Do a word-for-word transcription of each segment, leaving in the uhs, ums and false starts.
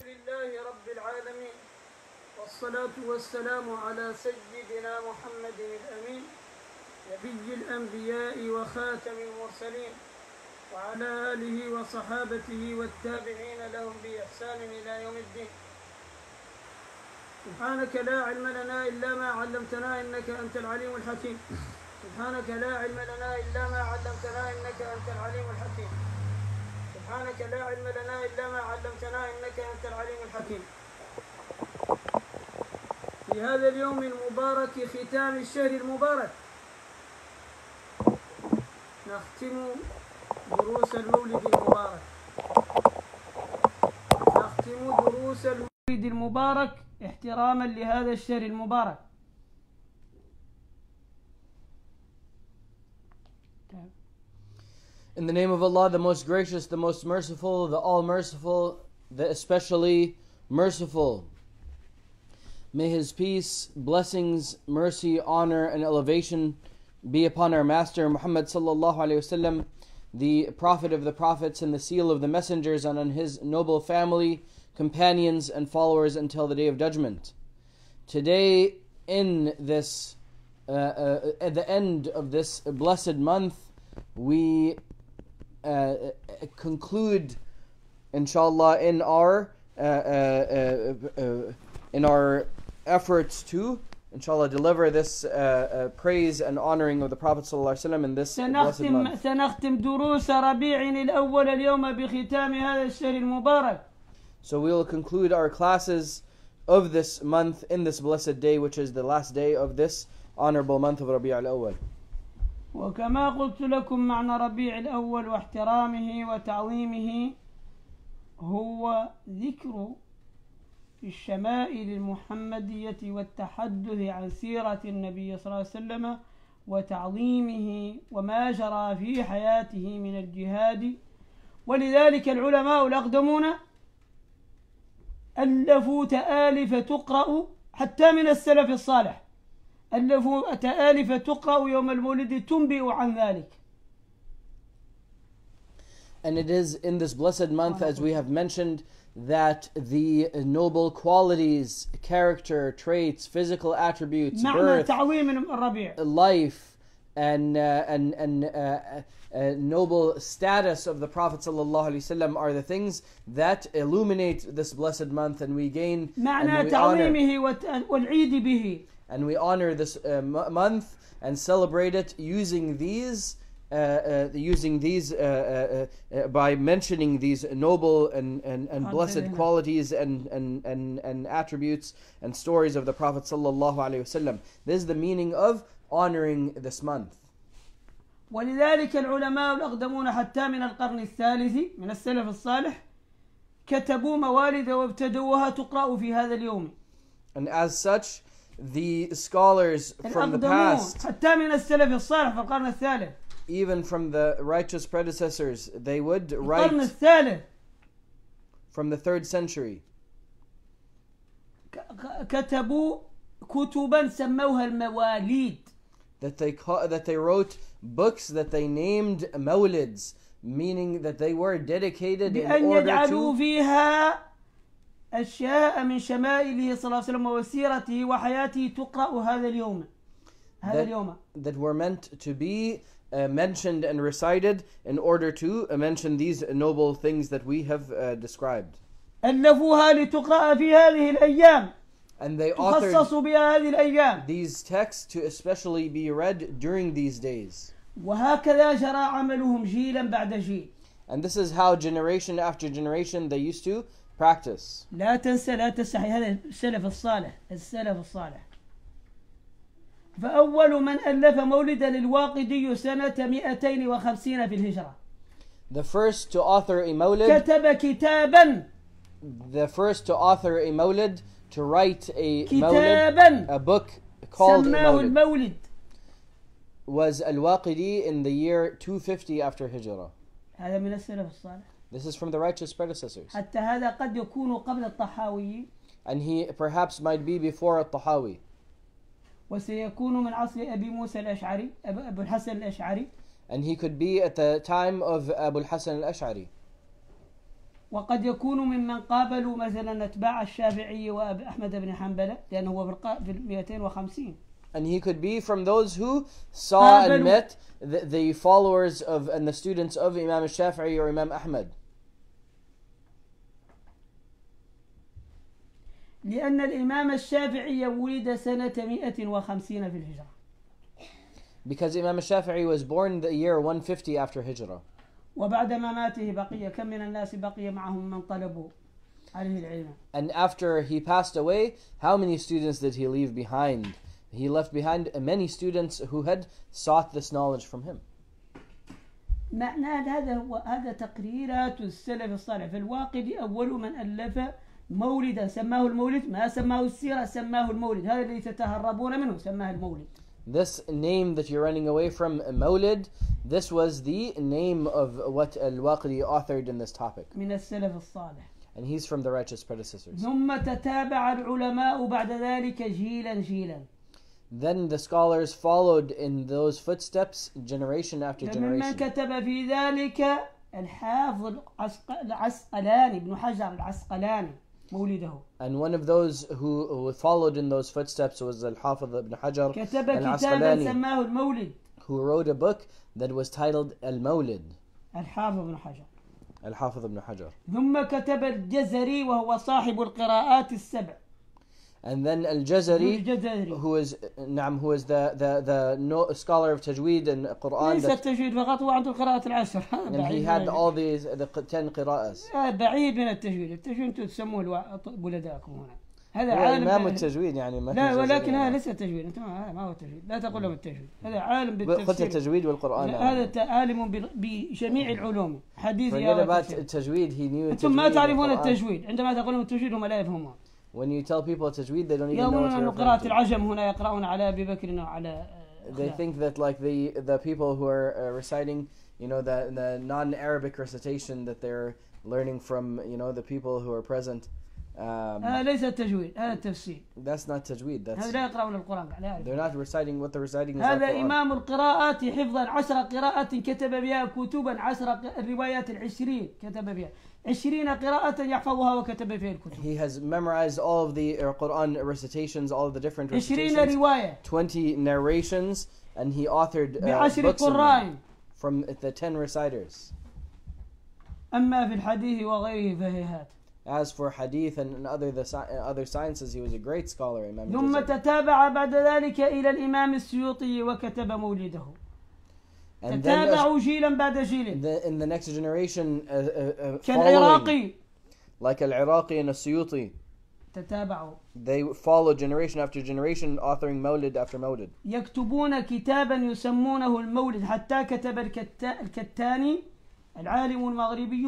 لله رب العالمين، والصلاة والسلام على سيدنا محمد الأمين نبي الأنبياء وخاتم المرسلين، وعلى آله وصحابته والتابعين لهم بإحسان إلى يوم الدين. سبحانك لا علم لنا إلا ما علمتنا إنك أنت العليم الحكيم. سبحانك لا علم لنا إلا ما علمتنا إنك أنت العليم الحكيم. سبحانك لا علم لنا إلا ما علمتنا إنك أنت العليم الحكيم. في هذا اليوم المبارك، ختام الشهر المبارك، نختم دروس المولد المبارك نختم دروس المولد المبارك احتراما لهذا الشهر المبارك. In the name of Allah, the most gracious, the most merciful, the all-merciful, the especially merciful. May His peace, blessings, mercy, honor, and elevation be upon our Master Muhammad sallallahu alaihi wasallam, the Prophet of the Prophets and the seal of the Messengers, and on his noble family, companions, and followers until the Day of Judgment. Today, in this, uh, uh, at the end of this blessed month, we uh, conclude, inshallah, in our uh, uh, uh, uh, in our efforts to, inshallah, deliver this uh, uh, praise and honoring of the Prophet sallallahu alaihi wasallam in this blessed month. سنختم دروس ربيع الأول اليوم بختام هذا الشهر المبارك. So we will conclude our classes of this month in this blessed day, which is the last day of this honorable month of Rabi' al-Awwal. وكما قلت لكم معنى ربيع الأول واحترامه وتعظيمه هو ذكر الشمائل المحمدية والتحدث عن سيرة النبي صلى الله عليه وسلم وتعظيمه وما جرى في حياته من الجهاد. ولذلك العلماء الأقدمون ألفوا تآلف تقرأ حتى من السلف الصالح، ألفوا تآلف تقرأ يوم المولد تنبئ عن ذلك. And it is in this blessed month, as we have mentioned, that the noble qualities, character, traits, physical attributes, birth, life, and uh, and and uh, uh, noble status of the Prophet ﷺ are the things that illuminate this blessed month, and we gain and we honor, and we honor this uh, month and celebrate it using these. Uh, uh, using these uh, uh, uh, by mentioning these noble and, and, and blessed qualities and, and, and, and attributes and stories of the Prophet sallallahu alaihi wasallam. This is the meaning of honoring this month. ولذلك العلماء الأقدمون حتى من القرن الثالث من السلف الصالح كتبوا موالد وابتدوها تقرأ في هذا اليوم. And as such, the scholars from the past, حتى من السلف الصالح في القرن الثالث, even from the righteous predecessors, they would write from the third century. كتبوا كتبا سموها المواليد. That they that they wrote books that they named mawlids, meaning that they were dedicated in order يجعلوا فيها أشياء من شمائله صلى الله عليه وسلم وسيرته وحياته تقرأ هذا اليوم. هذا اليوم. That were meant to be Uh, mentioned and recited in order to uh, mention these noble things that we have uh, described. ألفوها لتقرأ في هذه الأيام. And they تخصصوا بها هذه الأيام. These texts to especially be read during these days. وهكذا جرى عملهم جيلا بعد جيل. And this is how generation after generation they used to practice. لا تنسى لا تستحي هذا السلف الصالح السلف الصالح. فأول من ألف مولدا للواقدي سنة مئتين وخمسين في الهجرة. The first to author a mawlid. كتب كتابا. The first to author a mawlid, to write a كتابا. mawlid, a book called سماه a mawlid, المولد. was Al-Waqidi in the year two fifty after Hijrah. هذا من السلف الصالح. This is from the righteous predecessors. حتى هذا قد يكون قبل الطحاوي. And he perhaps might be before At-Tahawi. وسيكون من عصر أبي موسى الأشعري أبو الحسن الأشعري. And he could be at the time of Abu al-Hasan al-Ash'ari. وقد يكون ممن قابلوا مثلا أتباع الشافعي وأحمد بن حنبل لأنه هو في الق- في مئتين وخمسين. And he could be from those who saw and met the, the followers of and the students of Imam al-Shafi'i or Imam Ahmad. لأن الإمام الشافعي ولد سنة مئة وخمسين في الهجرة. Because Imam al-Shafi'i was born the year one fifty after Hijrah. وبعد مماته بقي كم من الناس بقي معهم من طلبوا عليه العلم. And after he passed away, how many students did he leave behind? He left behind many students who had sought this knowledge from him. معنى هذا هو هذا تقريرات السلف الصالح. في الواقد أول من ألف مولدا سماه المولد، ما سماه السيرة سماه المولد، هذا الذي تتهربون منه سماه المولد. This name that you're running away from, Mawlid, this was the name of what Al-Waqidi authored in this topic. من السلف الصالح. And he's from the righteous predecessors. ثم تتابع العلماء بعد ذلك جيلا جيلا. Then the scholars followed in those footsteps generation after ممن generation. كتب في ذلك الحافظ العسق- العسقلاني ابن حجر العسقلاني مولده. And one of those who, who followed in those footsteps was Al-Hafiz ibn Hajar كتب كتابا Al-Asqalani, سماه المولد. who wrote a book that was titled Al-Mawlid. الحافظ ابن حجر. Al-Hafiz ibn Hajar. ثم كتب الجزري وهو صاحب القراءات السبع. And then Al-Jazari, الجزري. who is نعم who is the the the no, scholar of Tajweed and Quran, ليس that, التجويد فقط، هو عنده القراءات العشر. and he had all these the ten qira'as. بعيد من التجويد. التجويد انتم تسموه الوا- بلداءكم هنا. هذا هو عالم إمام ب- التجويد يعني ما في لا، جزري ولكن يعني. هذا ليس التجويد. انتم هذا ما هو التجويد، لا تقول لهم التجويد. هذا عالم قلت بالتفسير. التجويد والقرآن. لا، هذا ت- عالم بال- بجميع العلوم حديث Forget about وتفسير. التجويد. He knew انتم ما التجويد تعرفون والقرآن. التجويد. عندما تقول لهم التجويد هم لا يفهمون. When you tell people tajweed, they don't even know يظنون what أن you're قراءة referring to. العجم هنا يقرؤون على أبي بكر وعلى They think that like the the people who are uh, reciting, you know, the the non-Arabic recitation that they're learning from, you know, the people who are present. Um, هذا ليس التجويد، هذا التفسير. that's not tajweed. هذا That's لا يقرؤون القرآن. لا يعرفون. they're not reciting what they're reciting. Is not هذا Quran. إمام القراءات حفظا عشر قراءات كتب بها كتبا عشر ق- الروايات العشرين كتب بها عشرين قراءة يحفظها وكتب فيها الكتب. He has memorized all of the uh, Quran recitations, all of the different عشرين recitations, رواية twenty narrations, and he authored uh, بعشر books of them قراء. from the ten reciters. أما في الحديث وغيره فهيهات. As for hadith and other the sci- other sciences, he was a great scholar. Imam ثم al-Jazari. تتابع بعد ذلك إلى الإمام السيوطي وكتب مولده. And then تتابعوا جيلا بعد uh, جيل the, in the next generation, uh, uh, uh, following, كالعراقي. like al-Iraqi and al-Suyuti, تتابعوا they followed generation after generation, authoring Mawlid after Mawlid. يكتبون كتابا يسمونه المولد، حتى كتب الكتا- الكتاني العالم المغربي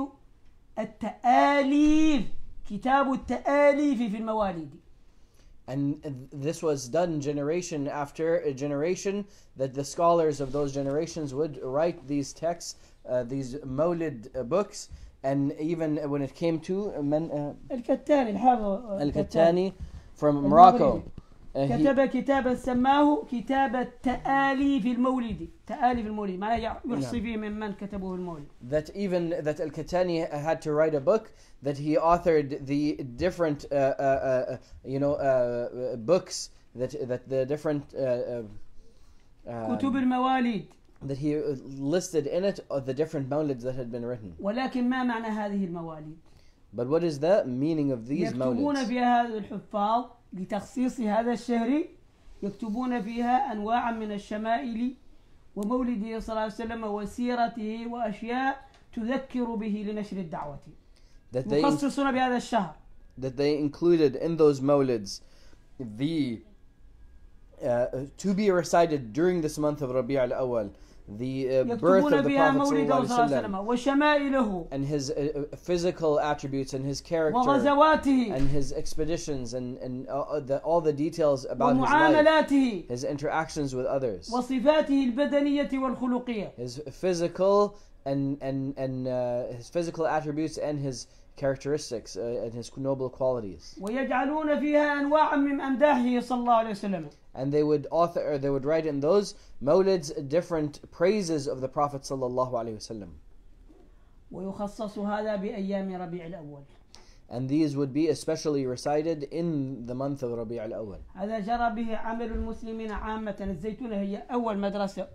التآليف، كتاب التآليف في المواليد. And this was done generation after a generation, that the scholars of those generations would write these texts, uh, these Mawlid uh, books, and even when it came to uh, men, uh, الكتاني الحافظ Al-Kattani from Morocco, uh, he, كتب كتابا سماه كتاب التآليف المولد. تآليف المولد معناه يحصي فيه ممن كتبوه المولد. that even that Al-Kattani had to write a book that he authored the different uh, uh, uh, you know uh, uh, books that that the different uh, uh, uh, كتب المواليد. that he listed in it uh, the different mawlids that had been written. ولكن ما معنى هذه المواليد؟ But what is the meaning of these يكتبون mawlids? فيها هذا الحفاظ لتخصيص هذا الشهر، يكتبون فيها أنواعا من الشمائل ومولده صلى الله عليه وسلم وسيرته وأشياء تذكر به لنشر الدعوة. That they يخصصون بهذا الشهر. that they included in those mawlids the uh, to be recited during this month of Rabi' al-Awwal, the uh, birth يكتبون of the بها Prophet مولده sallallahu صلى الله عليه alaihi وسلم wasallam, وشمائله and his uh, uh, physical attributes and his character وغزواته and his expeditions and and uh, uh, the, all the details about his life, ومعاملاته his interactions with others, وصفاته البدنية والخلقية. his physical and and and uh, his physical attributes and his characteristics uh, and his noble qualities. ويجعلون فيها أنواعا من أمداحه صلى الله عليه وسلم. And they would author, or they would write in those mawlids different praises of the Prophet sallallahu alaihi wasallam. ويخصص هذا بأيام ربيع الأول. And these would be especially recited in the month of Rabi' al-Awwal. هذا جرى به عمل المسلمين عامة. الزيتونة هي أول مدرسة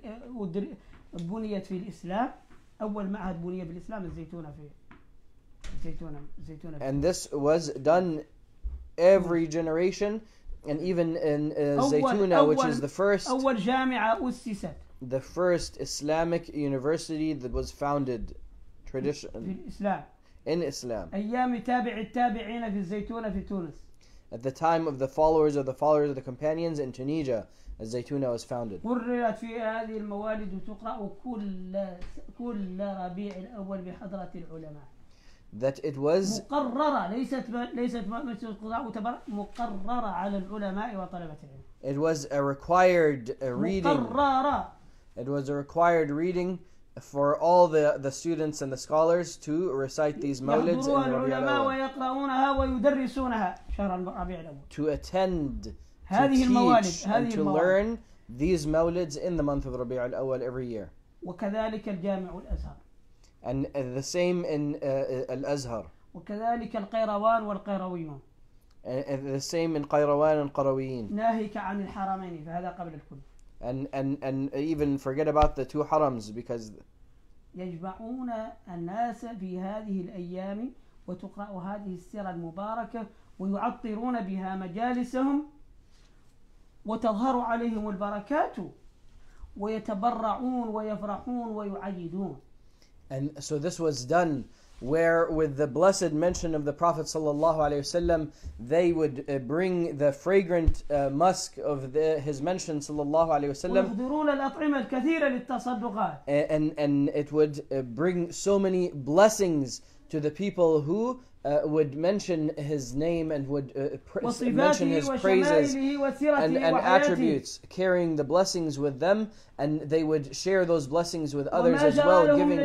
بنيت في الإسلام، أول معهد بني في الإسلام الزيتونة في الزيتونة الزيتونة. And this was done every generation, and even in uh, Zaytuna, which is the first أول جامعة أسست the first Islamic university that was founded في tradition الإسلام in Islam. أيام تابع التابعين في الزيتونة في تونس. At the time of the followers of the followers of the companions in Tunisia, as Zaytuna was founded. قررت في هذه الموالد وتقرأ كل كل ربيع الأول بحضرة العلماء. That it was مقررة ليست ليست مقررة على العلماء وطلبة العلم. It was a required uh, reading. مقررة. It was a required reading for all the, the students and the scholars to recite these mawlids in Rabi' al-Awwal. ويقرؤونها ويدرسونها شهر ربيع الأول. To attend, to هذه teach, الموالد and هذه to الموالد. learn these mawlids in the month of Rabi' al-Awwal every year. وكذلك الجامع الأزهر. And uh, the same in uh, Al-Azhar. وكذلك القيروان والقيرويون. And, and the same in Qayrawan and Qarawiyin. ناهيك عن الحرمين فهذا قبل الكل. And, and, and even forget about the two harams, because يجمعون الناس في هذه الأيام وتقرأ هذه السيرة المباركة ويعطرون بها مجالسهم وتظهر عليهم البركات ويتبرعون ويفرحون ويعيدون. And so this was done where, with the blessed mention of the Prophet sallallahu alaihi wasallam, they would uh, bring the fragrant uh, musk of the, his mention sallallahu alaihi wasallam, ويحضرون الأطعمة الكثيرة للتصدقات. and and it would uh, bring so many blessings to the people who uh, would mention his name and would uh, pr- mention his praises and, and attributes, carrying the blessings with them, and they would share those blessings with others as well, giving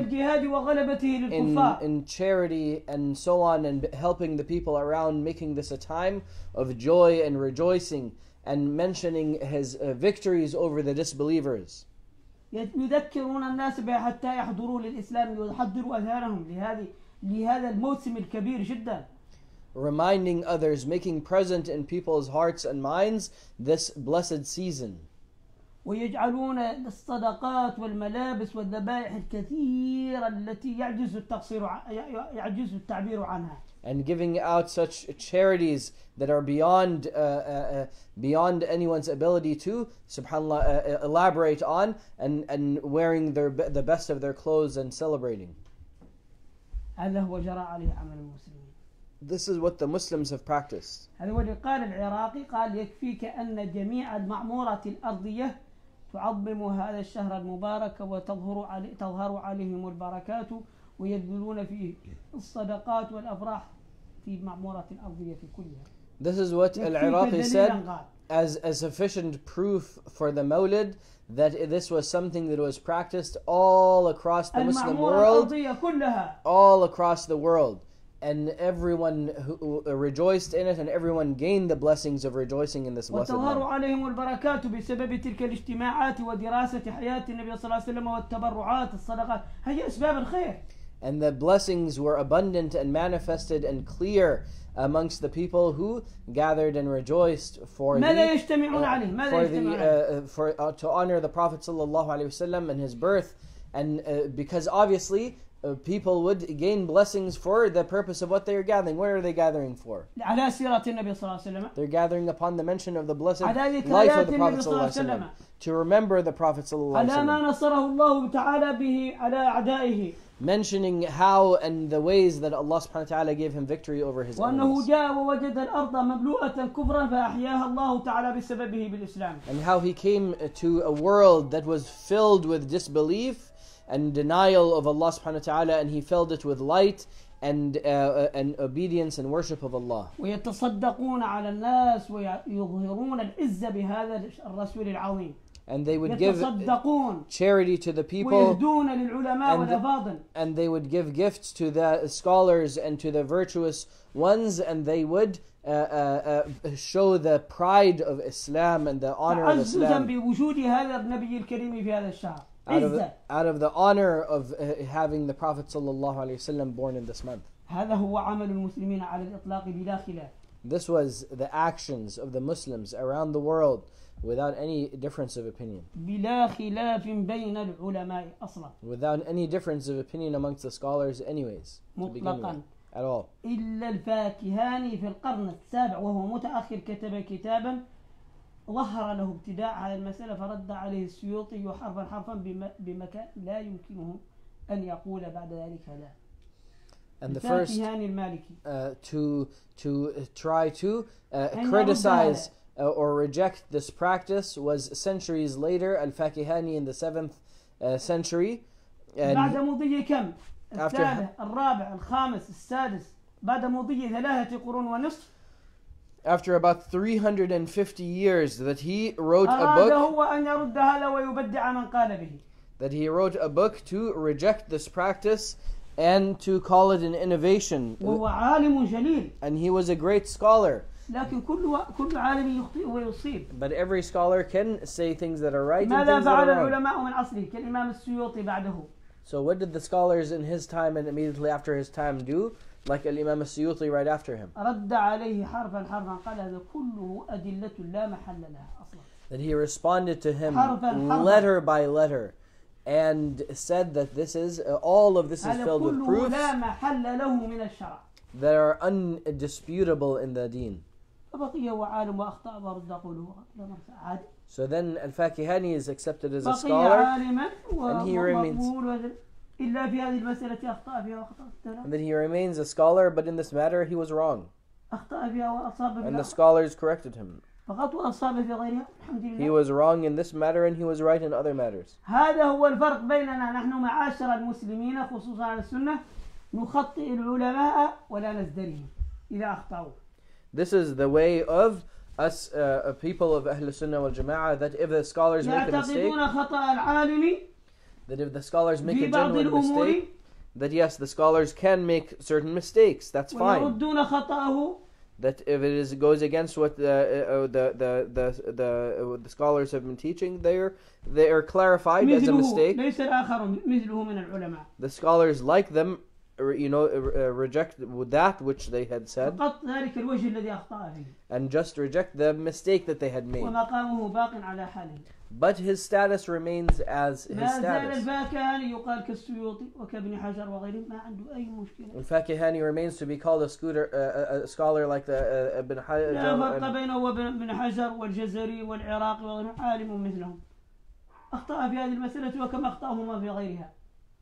in, in charity and so on, and helping the people around, making this a time of joy and rejoicing, and mentioning his uh, victories over the disbelievers. يذكرون الناس بها حتى يحضروا للإسلام ويحضروا أذهانهم لهذه لهذا الموسم الكبير جدا. Reminding others, making present in people's hearts and minds this blessed season. ويجعلون الصدقات والملابس والذبائح الكثيرة التي يعجز التقصير يعجز التعبير عنها. And giving out such charities that are beyond uh, uh, beyond anyone's ability to, subhanallah, uh, elaborate on, and, and wearing their the best of their clothes and celebrating. هذا هو جرى عليه عمل المسلمين. This is what the Muslims have practiced. هذا هو اللي قال العراقي، قال يكفيك أن جميع المعمورة الأرضية تعظم هذا الشهر المبارك وتظهر علي تظهر عليهم البركات ويبذلون فيه الصدقات والأفراح في المعمورة الأرضية كلها. This is what Al-Iraqi said as a sufficient proof for the Mawlid, that this was something that was practiced all across the Muslim world, all across the world, and everyone who rejoiced in it, and everyone gained the blessings of rejoicing in this blessed month. وتظهر عليهم البركات بسبب تلك الاجتماعات ودراسة حياة النبي صلى الله عليه وسلم والتبرعات الصدقات، هي أسباب الخير. And the blessings were abundant and manifested and clear amongst the people who gathered and rejoiced for the, uh, for, the uh, for uh, to honor the Prophet sallallahu alaihi wasallam and his birth, and uh, because obviously uh, people would gain blessings for the purpose of what they are gathering. What are they gathering for? They're gathering upon the mention of the blessed life of the Prophet sallallahu alaihi wasallam, to remember the Prophet sallallahu alaihi wasallam, mentioning how and the ways that Allah subhanahu wa ta'ala gave him victory over his enemies. And how he came to a world that was filled with disbelief and denial of Allah subhanahu wa ta'ala, and he filled it with light and uh, and obedience and worship of Allah. And they would give charity to the people, and, and they would give gifts to the scholars and to the virtuous ones, and they would uh, uh, uh, show the pride of Islam and the honor of Islam, out of, عزة. out of the honor of uh, having the Prophet sallallahu alaihi wasallam born in this month. هذا هو عمل المسلمين على الإطلاق بلا خلاف. This was the actions of the Muslims around the world without any difference of opinion. بلا خلاف بين العلماء أصلا. Without any difference of opinion amongst the scholars anyways. To begin with, مطلقا. at all. إلا الفاكهاني في القرن السابع وهو متأخر كتب كتابا ظهر له ابتداع على المسألة فرد عليه السيوطي حرفا حرفا بم- بمكان لا يمكنه أن يقول بعد ذلك لا. And the first الفاكهاني المالكي. uh, to to try to uh, أن criticize uh, or reject this practice was centuries later, Al-Fakihani in the seventh uh, century. بعد And مضي كم؟ After- الثالث الرابع الخامس السادس بعد مضي ثلاثة قرون ونصف after about three hundred fifty years that he wrote a أراد book, هو أن يرد هذا ويبدع من قال به. that he wrote a book to reject this practice and to call it an innovation. وهو عالم جليل And he was a great scholar. لكن كل كل عالم يخطئ ويصيب. But every scholar can say things that are right and ماذا things that فعل are wrong. العلماء من عصره كالإمام السيوطي بعده؟ So what did the scholars in his time and immediately after his time do? Like Al-Imam As-Suyuti right after him. رد عليه حرفا حرفا قال هذا كله أدلة لا محل لها أصلا. That he responded to him حرفاً حرفاً. letter by letter and said that this is, uh, all of this is هذا filled with كله proofs لا محل له من الشرع. that are undisputable in the deen. فبقي هو عالم وأخطأ ورد قوله عادي. So then Al-Fakihani is accepted as a بقي scholar, عالما and he remains. ومقبول إلا في هذه المسألة أخطأ فيها وأخطأ and then he remains a scholar, but in this matter he was wrong. أخطأ فيها وأصاب And the فيها scholars corrected him. فقط وأصاب في غيرها الحمد He لله. was wrong in this matter and he was right in other matters. هذا هو الفرق بيننا نحن معاشر المسلمين خصوصا على السنة نخطئ العلماء ولا نزدريهم إذا أخطأوا. This is the way of us, uh, people of Ahl Sunnah wal Jama'ah, that if the scholars make a mistake, يعتقدون خطأ العالم that if the scholars make في a بعض genuine الأمور mistake, that yes, the scholars can make certain mistakes. That's fine. ويردون خطأه That if it is goes against what the uh, the the the the, uh, the scholars have been teaching, they're they are clarified as a مثله mistake. ليس الآخر مثله من العلماء. The scholars, like them, uh, you know, uh, reject that which they had said, فقط ذلك الوجه الذي أخطأ فيه and just reject the mistake that they had made. ومقامه باق على حاله. But his status remains as his ما زال status. الفاكهاني يقال كالسيوطي وكابن حجر وغيرهم ما عنده أي مشكلة. In fact, Fakihani remains to be called a, scooter, uh, a, a scholar like the uh, Ibn لا Hajar. فرق بينه وبين ابن حجر والجزري والعراقي وغيرهم عالم مثلهم. أخطأ في هذه المسألة وكما أخطأهما في غيرها.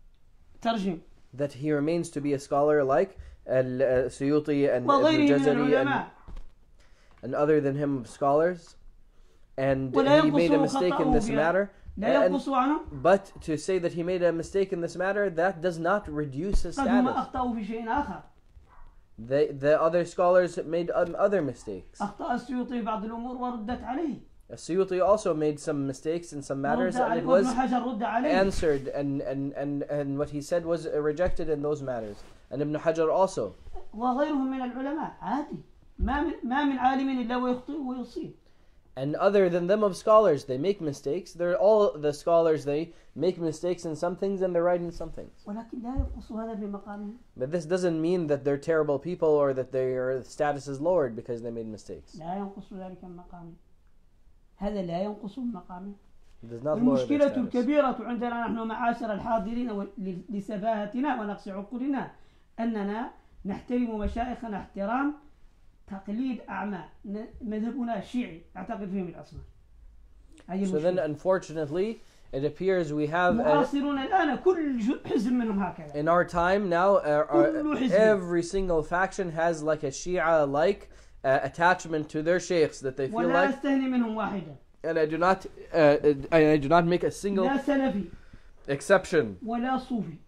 ترجم. That he remains to be a scholar like Al-Suyuti and Ibn وغيره من Jazari and, العلماء. and other than him scholars. And ولا he made a ينقص mistake in خطأه this فيها. matter. لا And, ينقص عنه but to say that he made a mistake in this matter, that does not reduce his قد هما status. أخطأوا في شيء آخر. The, the other scholars made um, other mistakes. أخطأ السيوطي في بعض الأمور وردت عليه. Suyuti also made some mistakes in some matters, رد and عليه it وابن was حجر رد عليه. answered, and, and, and, and what he said was rejected in those matters. And Ibn Hajar also. وغيرهم من العلماء عادي. ما من ما من عالم إلا ويخطئ ويصيب. And other than them of scholars, they make mistakes. They're all the scholars, they make mistakes in some things and they're right in some things. ولكن لا ينقص هذا في مقامه. But this doesn't mean that they're terrible people or that their status is lowered because they made mistakes. لا ينقص ذلك من مقامه. هذا لا ينقص من مقامه. It does not lower their المشكلة status. الكبيرة عندنا نحن معاشر الحاضرين لسفاهتنا ونقص عقولنا أننا نحترم مشايخنا احترام تقليد أعمى. مذهبنا الشيعي أعتقد فيهم الأصنام. So then unfortunately it appears we have a, معاصرون الآن كل حزب منهم هكذا. in our time now uh, our, كل حزب. every single faction has like a Shia like uh, attachment to their sheikhs that they feel ولا like, أستهني منهم واحدة. and I do not uh, I, I do not make a single لا سلفي exception. ولا صوفي.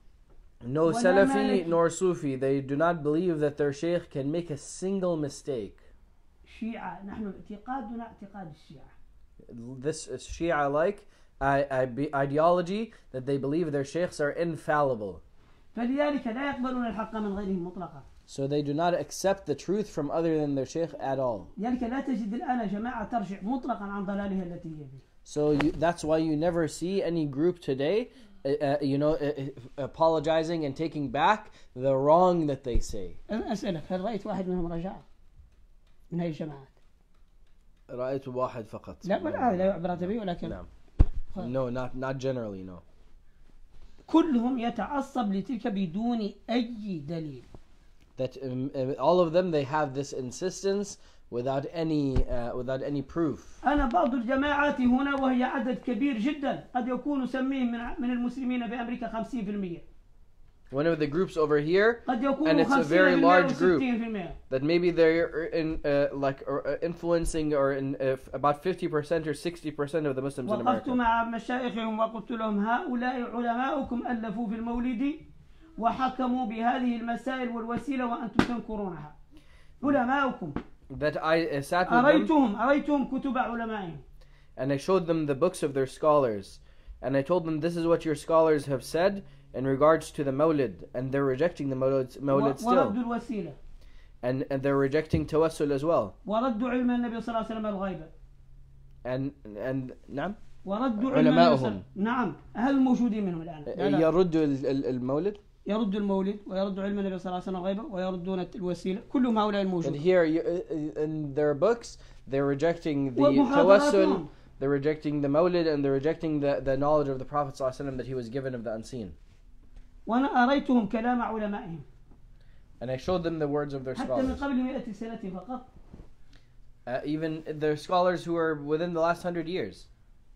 No ولا Salafi مالكي. nor Sufi, they do not believe that their sheikh can make a single mistake. شيعة نحن اعتقادنا اعتقاد الشيعة. This is Shia like I, I, ideology that they believe their sheikhs are infallible. فلذلك لا يقبلون الحق من غيرهم مطلقا. So they do not accept the truth from other than their sheikh at all. لذلك لا تجد الآن جماعة ترجع مطلقا عن ضلالها التي هي فيه. So you, that's why you never see any group today, uh, uh, you know, uh, uh, apologizing and taking back the wrong that they say. أنا أسألك هل رأيت واحد منهم رجع من هاي الجماعات؟ رأيت واحد فقط. لا ولا لا يعبر به ولكن نعم. No, not not generally, no. كلهم يتعصب لتلك بدون أي دليل. That um, uh, all of them, they have this insistence without any uh, without any proof. أنا بعض الجماعات هنا وهي عدد كبير جدا قد يكون سميه من من المسلمين بأمريكا خمسين بالمئة. One of the groups over here, قد يكون and it's a خمسين very بالمئة large group, وستين بالمئة. that maybe they're in uh, like uh, influencing or in uh, about fifty percent or sixty percent of the Muslims in وقفت America. مع مشايخهم وقلت لهم هؤلاء علماؤكم ألفوا في المولد وحكموا بهذه المسائل والوسيلة وأنتم تنكرونها. علماؤكم. That I uh, sat with them أريتهم أريتهم كتب علمائهم. and I showed them the books of their scholars, and I told them this is what your scholars have said in regards to the Mawlid, and they're rejecting the Mawlid, Mawlid وردوا still, الوسيلة. and and they're rejecting Tawassul as well, وردوا علم النبي صلى الله عليه وسلم الغيبة. and and نعم وردوا علم النبي صلى علماؤهم. نعم هل موجودين منهم الآن؟ لا لا. يردوا ال- ال- المولد. يردوا المولد ويردوا علم النبي صلى الله عليه وسلم الغيبة ويردون الوسيلة كلهم هؤلاء And الموجودين. here you, uh, in their books, they're rejecting the ومحاضراتهم. Tawassul, they're rejecting the Mawlid, and they're rejecting the, the knowledge of the Prophet ﷺ that he was given of the unseen. وأنا أريتهم كلام علمائهم. And I showed them the words of their حتى من scholars. قبل مئة سنة فقط. Uh, even their scholars who are within the last hundred years.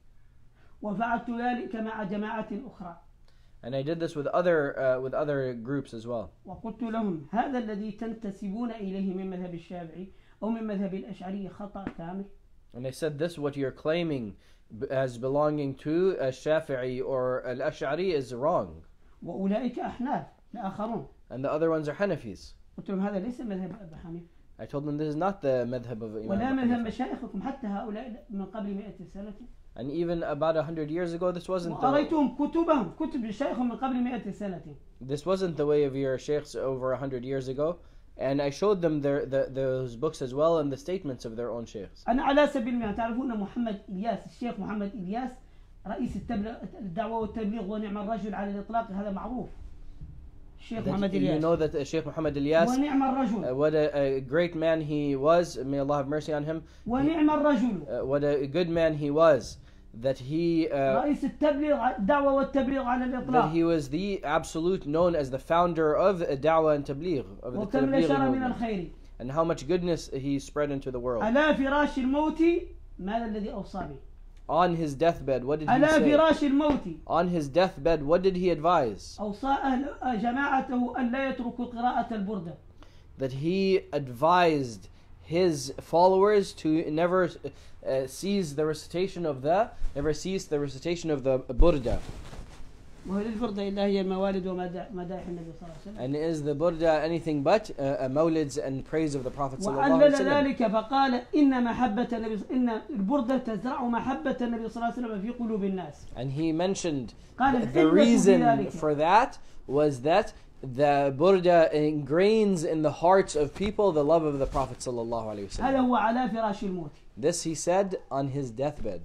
وفعلت ذلك مع جماعات أخرى. And I did this with other uh, with other groups as well. وقلت لهم هذا الذي تنتسبون إليه من مذهب الشافعي أو من مذهب الأشعري خطأ كامل. And I said this, what you're claiming b- as belonging to a Shafi'i or al-Ash'ari is wrong. وأولئك أحناف الآخرون. And the other ones are Hanafis. قلت لهم هذا ليس مذهب أبي حنيفة. I told them this is not the madhab of Imam ولا Abu مذهب Hanifa. مشايخكم حتى هؤلاء من قبل مئة سنة. And even about a hundred years ago, this wasn't the, وأريتهم كتبهم كتب الشيخهم من قبل مئة سنة. this wasn't the way of your sheikhs over a hundred years ago. And I showed them their, the, those books as well and the statements of their own sheikhs. أنا على سبيل المثال تعرفون محمد إلياس الشيخ محمد إلياس رئيس التبليغ الدعوة والتبليغ ونعم الرجل على الإطلاق هذا معروف. الشيخ That محمد you إلياس. know that uh, Sheikh Muhammad Ilyas, ونعم الرجل. uh, what a, a great man he was. May Allah have mercy on him. ونعم الرجل. Uh, what a good man he was. That he uh, رئيس التبليغ الدعوة والتبليغ على that الإطلاق. he was the absolute known as the founder of Da'wah and Tabligh, of the وكم Tabligh نشر من movement, الخير. and how much goodness he spread into the world. على فراش الموت ماذا الذي أوصى به؟ On his deathbed, what did he على say? فراش الموت On his deathbed, what did he advise? أوصى أهل جماعته أن لا يتركوا قراءة البردة. That he advised his followers to never uh, cease the recitation of the, never cease the recitation of the Burda. وهي البردة إلا هي الموالد ومدائح النبي صلى الله عليه وسلم. And is the Burda anything but uh, a mawlids and praise of the Prophet sallallahu وعلل alaihi wasallam? ذلك فقال إن محبة النبي إن البردة تزرع محبة النبي صلى الله عليه وسلم في قلوب الناس. And he mentioned قال th- the العلة في reason ذلك. for that was that the Burda ingrains in the hearts of people the love of the Prophet sallallahu alaihi wasallam. هذا هو على فراش الموت. This he said on his deathbed.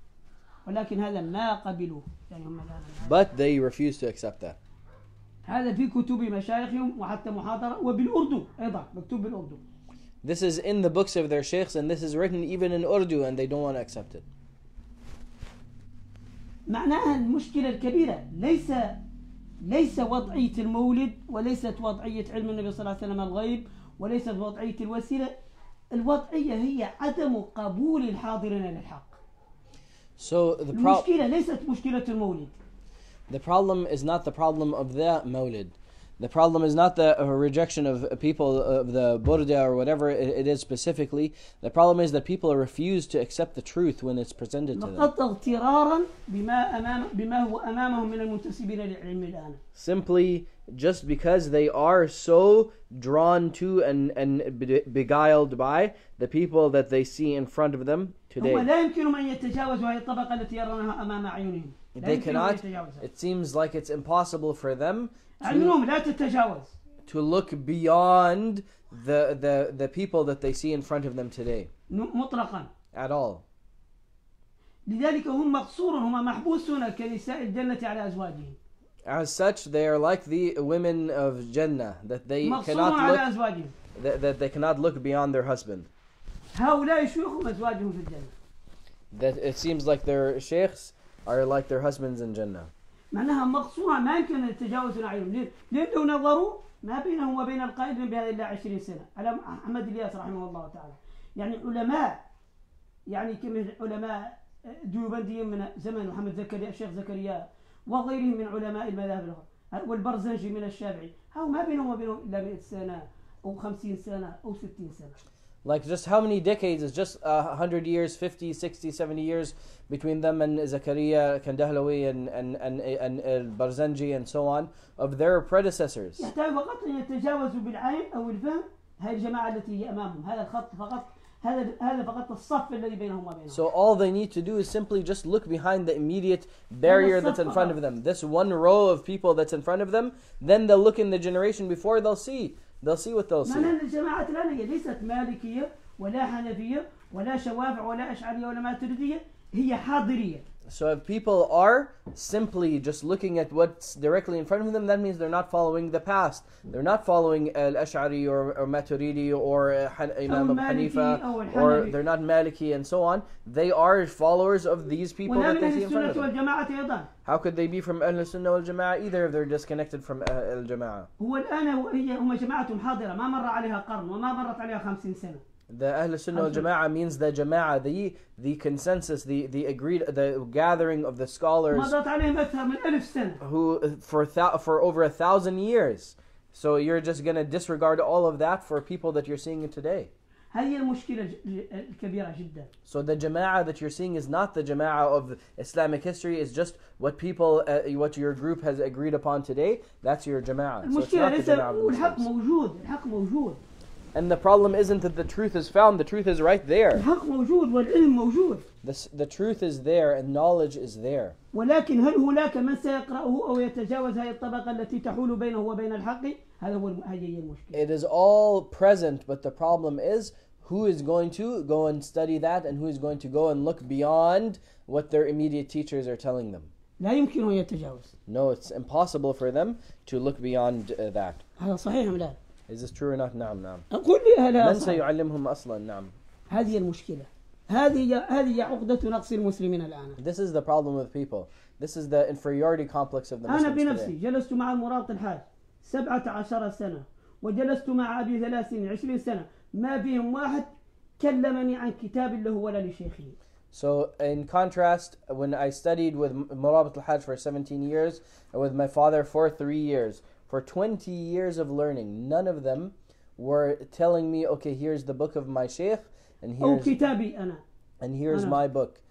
ولكن هذا ما قبلوه يعني هم الآن. But they refused to accept that. هذا في كتب مشايخهم وحتى محاضرة وبالأردو أيضا مكتوب بالأردو. This is in the books of their sheikhs, and this is written even in Urdu, and they don't want to accept it. معناها المشكلة الكبيرة ليس ليس وضعية المولد وليست وضعية علم النبي صلى الله عليه وسلم الغيب وليست وضعية الوسيلة. الوضعية هي عدم قبول الحاضرين للحق. So the, pro- المشكلة ليست مشكلة المولد. the problem is not the problem of the Mawlid. The problem is not the uh, rejection of people of the Burda or whatever it, it is specifically. The problem is that people refuse to accept the truth when it's presented to them. فقط اغترارا بما أمام بما هو أمامهم من المنتسبين للعلم الآن. Simply just because they are so drawn to and, and be- beguiled by the people that they see in front of them هو today. لا يمكنهم أن يتجاوزوا هذه الطبقة التي يرونها أمام أعينهم. لا They يمكنهم أن cannot, يتجاوزها. it seems like it's impossible for them to, أعينهم لا تتجاوز. to look beyond the, the, the people that they see in front of them today مطلقا. at all. لذلك هم مقصورون هم محبوسون كنساء الجنة على أزواجهم. As such, they are like the women of Jannah, that they مقصورون cannot على look, أزواجهم. that, that they cannot look beyond their husband. هؤلاء شيوخهم أزواجهم في الجنة. That it seems like their sheikhs are like their husbands in Jannah. معناها مقصورة ما يمكن أن يتجاوزون عليهم. ليه؟ لأن لو نظروا ما بينهم وبين القائد من بهذا إلا عشرين سنة. على أحمد الياس رحمه الله تعالى. يعني علماء يعني كم علماء ديوبنديين من زمن محمد زكريا الشيخ زكريا وغيرهم من علماء المذاهب الأخرى والبرزنجي من الشافعي. هؤلاء ما بينهم وبينهم إلا مئة سنة أو خمسين سنة أو ستين سنة. Like just how many decades is just a uh, hundred years, fifty, sixty, seventy years between them and Zakaria, Kandahlawi and and and and, and Barzanji and so on of their predecessors. يحتاج فقط أن يتجاوزوا بالعين أو الفهم هذه الجماعة التي هي أمامهم. هذا الخط فقط هذا هذا فقط الصف الذي بينهم وبينهم. So all they need to do is simply just look behind the immediate barrier that's in front of them. This one row of people that's in front of them. Then they'll look in the generation before. They'll see. They'll see what they'll see. معنى الجماعة الآن هي ليست مالكية ولا حنفية ولا شوافع ولا أشعرية ولا ماتريدية هي حاضرية. So if people are simply just looking at what's directly in front of them, that means they're not following the past. They're not following Al-Ash'ari or, or Maturidi or uh, Han- Imam Abu Hanifa, or they're not Maliki and so on. They are followers of these people that they see in front of them. How could they be from Ahl Sunnah wal Jama'ah either if they're disconnected from Al Jama'ah? هو الآن هي هم جماعة حاضرة ما مر عليها قرن وما مرت عليها خمسين سنة. The Ahl Sunnah wal Jama'ah means the Jama'ah, the the consensus, the the agreed, the gathering of the scholars who for thou, for over a thousand years. So you're just gonna disregard all of that for people that you're seeing today. هذه المشكلة الكبيرة جدا. So the Jama'ah that you're seeing is not the Jama'ah of Islamic history. It's just what people, uh, what your group has agreed upon today. That's your Jama'ah. So it's not the Jama'ah of الحق موجود الحق موجود. And the problem isn't that the truth is found, the truth is right there. الحق موجود والعلم موجود. The, the truth is there and knowledge is there. ولكن هل هناك من سيقرأه أو يتجاوز هذه الطبقة التي تحول بينه وبين الحق؟ هذا هو هذه المشكلة. It is all present, but the problem is who is going to go and study that and who is going to go and look beyond what their immediate teachers are telling them. لا يمكن أن يتجاوز. No, it's impossible for them to look beyond uh, that. هذا صحيح أم لا؟ Is this true or not? نعم نعم. أقول لي هذا من سيعلمهم أصلا؟ نعم. هذه المشكلة. هذه هذه عقدة نقص المسلمين الآن. This is the problem with people. This is the inferiority complex of the Muslims أنا بنفسي today. جلست مع المرابط الحاج سبعة عشر سنة وجلست مع أبي ثلاث سنين عشرين سنة ما فيهم واحد كلمني عن كتاب له ولا لشيخه. So in contrast, when I studied with Murabat al-Hajj for seventeen years and with my father for three years, for twenty years of learning, none of them were telling me, okay, here's the book of my sheikh and here's, كتابي أنا. and here's أنا. my book.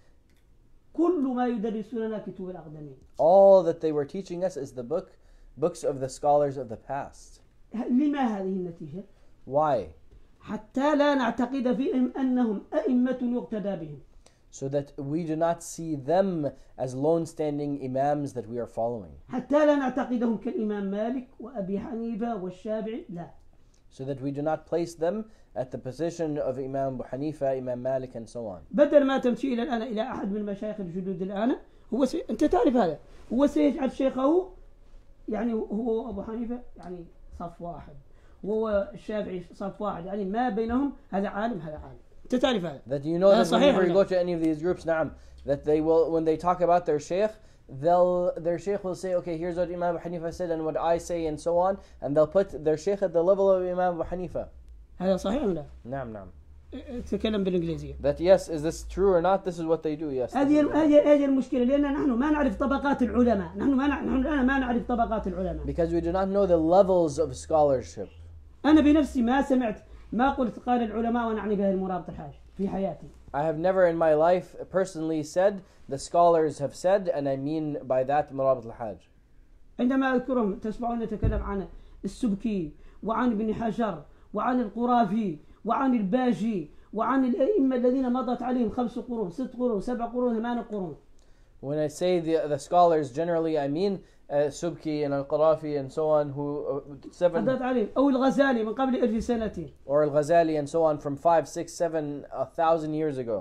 كل ما يدرسوننا كتب الأقدمين. All that they were teaching us is the book, books of the scholars of the past. لما هذه النتيجة؟ Why? حتى لا نعتقد فيهم أنهم أئمة يقتدى بهم. So that we do not see them as lone-standing imams that we are following. حتى لا نعتقدهم كالإمام مالك وأبي حنيفة والشافعي لا. So that we do not place them at the position of Imam Abu Hanifa, Imam Malik and so on. بدل ما تمشي إلى الآن إلى أحد من مشايخ الجدود الآن هو سي... أنت تعرف هذا هو سيجعل شيخه يعني هو أبو حنيفة يعني صف واحد وهو الشافعي صف واحد يعني ما بينهم هذا عالم هذا عالم. أنت تعرف هذا. That you know that whenever you go to any of these groups, نعم, that they will, when they talk about their sheikh, they'll, their sheikh will say, okay, here's what Imam Abu Hanifa said and what I say and so on, and they'll put their sheikh at the level of Imam Abu Hanifa. هذا صحيح ولا؟ نعم نعم. تكلم بالإنجليزية. That yes, is this true or not? This is what they do. Yes. هذه هذه هذه المشكلة لأن نحن ما نعرف طبقات العلماء، نحن ما نحن الآن ما نعرف طبقات العلماء. Because we do not know the levels of scholarship. أنا بنفسي ما سمعت ما قلت قال العلماء ونعني بها المرابط الحاج في حياتي. I have never in my life personally said the scholars have said, and I mean by that Murabat al-Hajj. عندما أذكرهم تسمعون نتكلم عن السبكي وعن ابن حجر وعن القرافي وعن الباجي وعن الأئمة الذين مضت عليهم خمس قرون ست قرون سبع قرون ثمان قرون. When I say the the scholars, generally I mean uh, Subki and Al-Qarafi and so on, who uh, seven مضت عليهم أو الغزالي من قبل ألف سنة. or Al-Ghazali and so on from five, six, seven, a thousand years ago.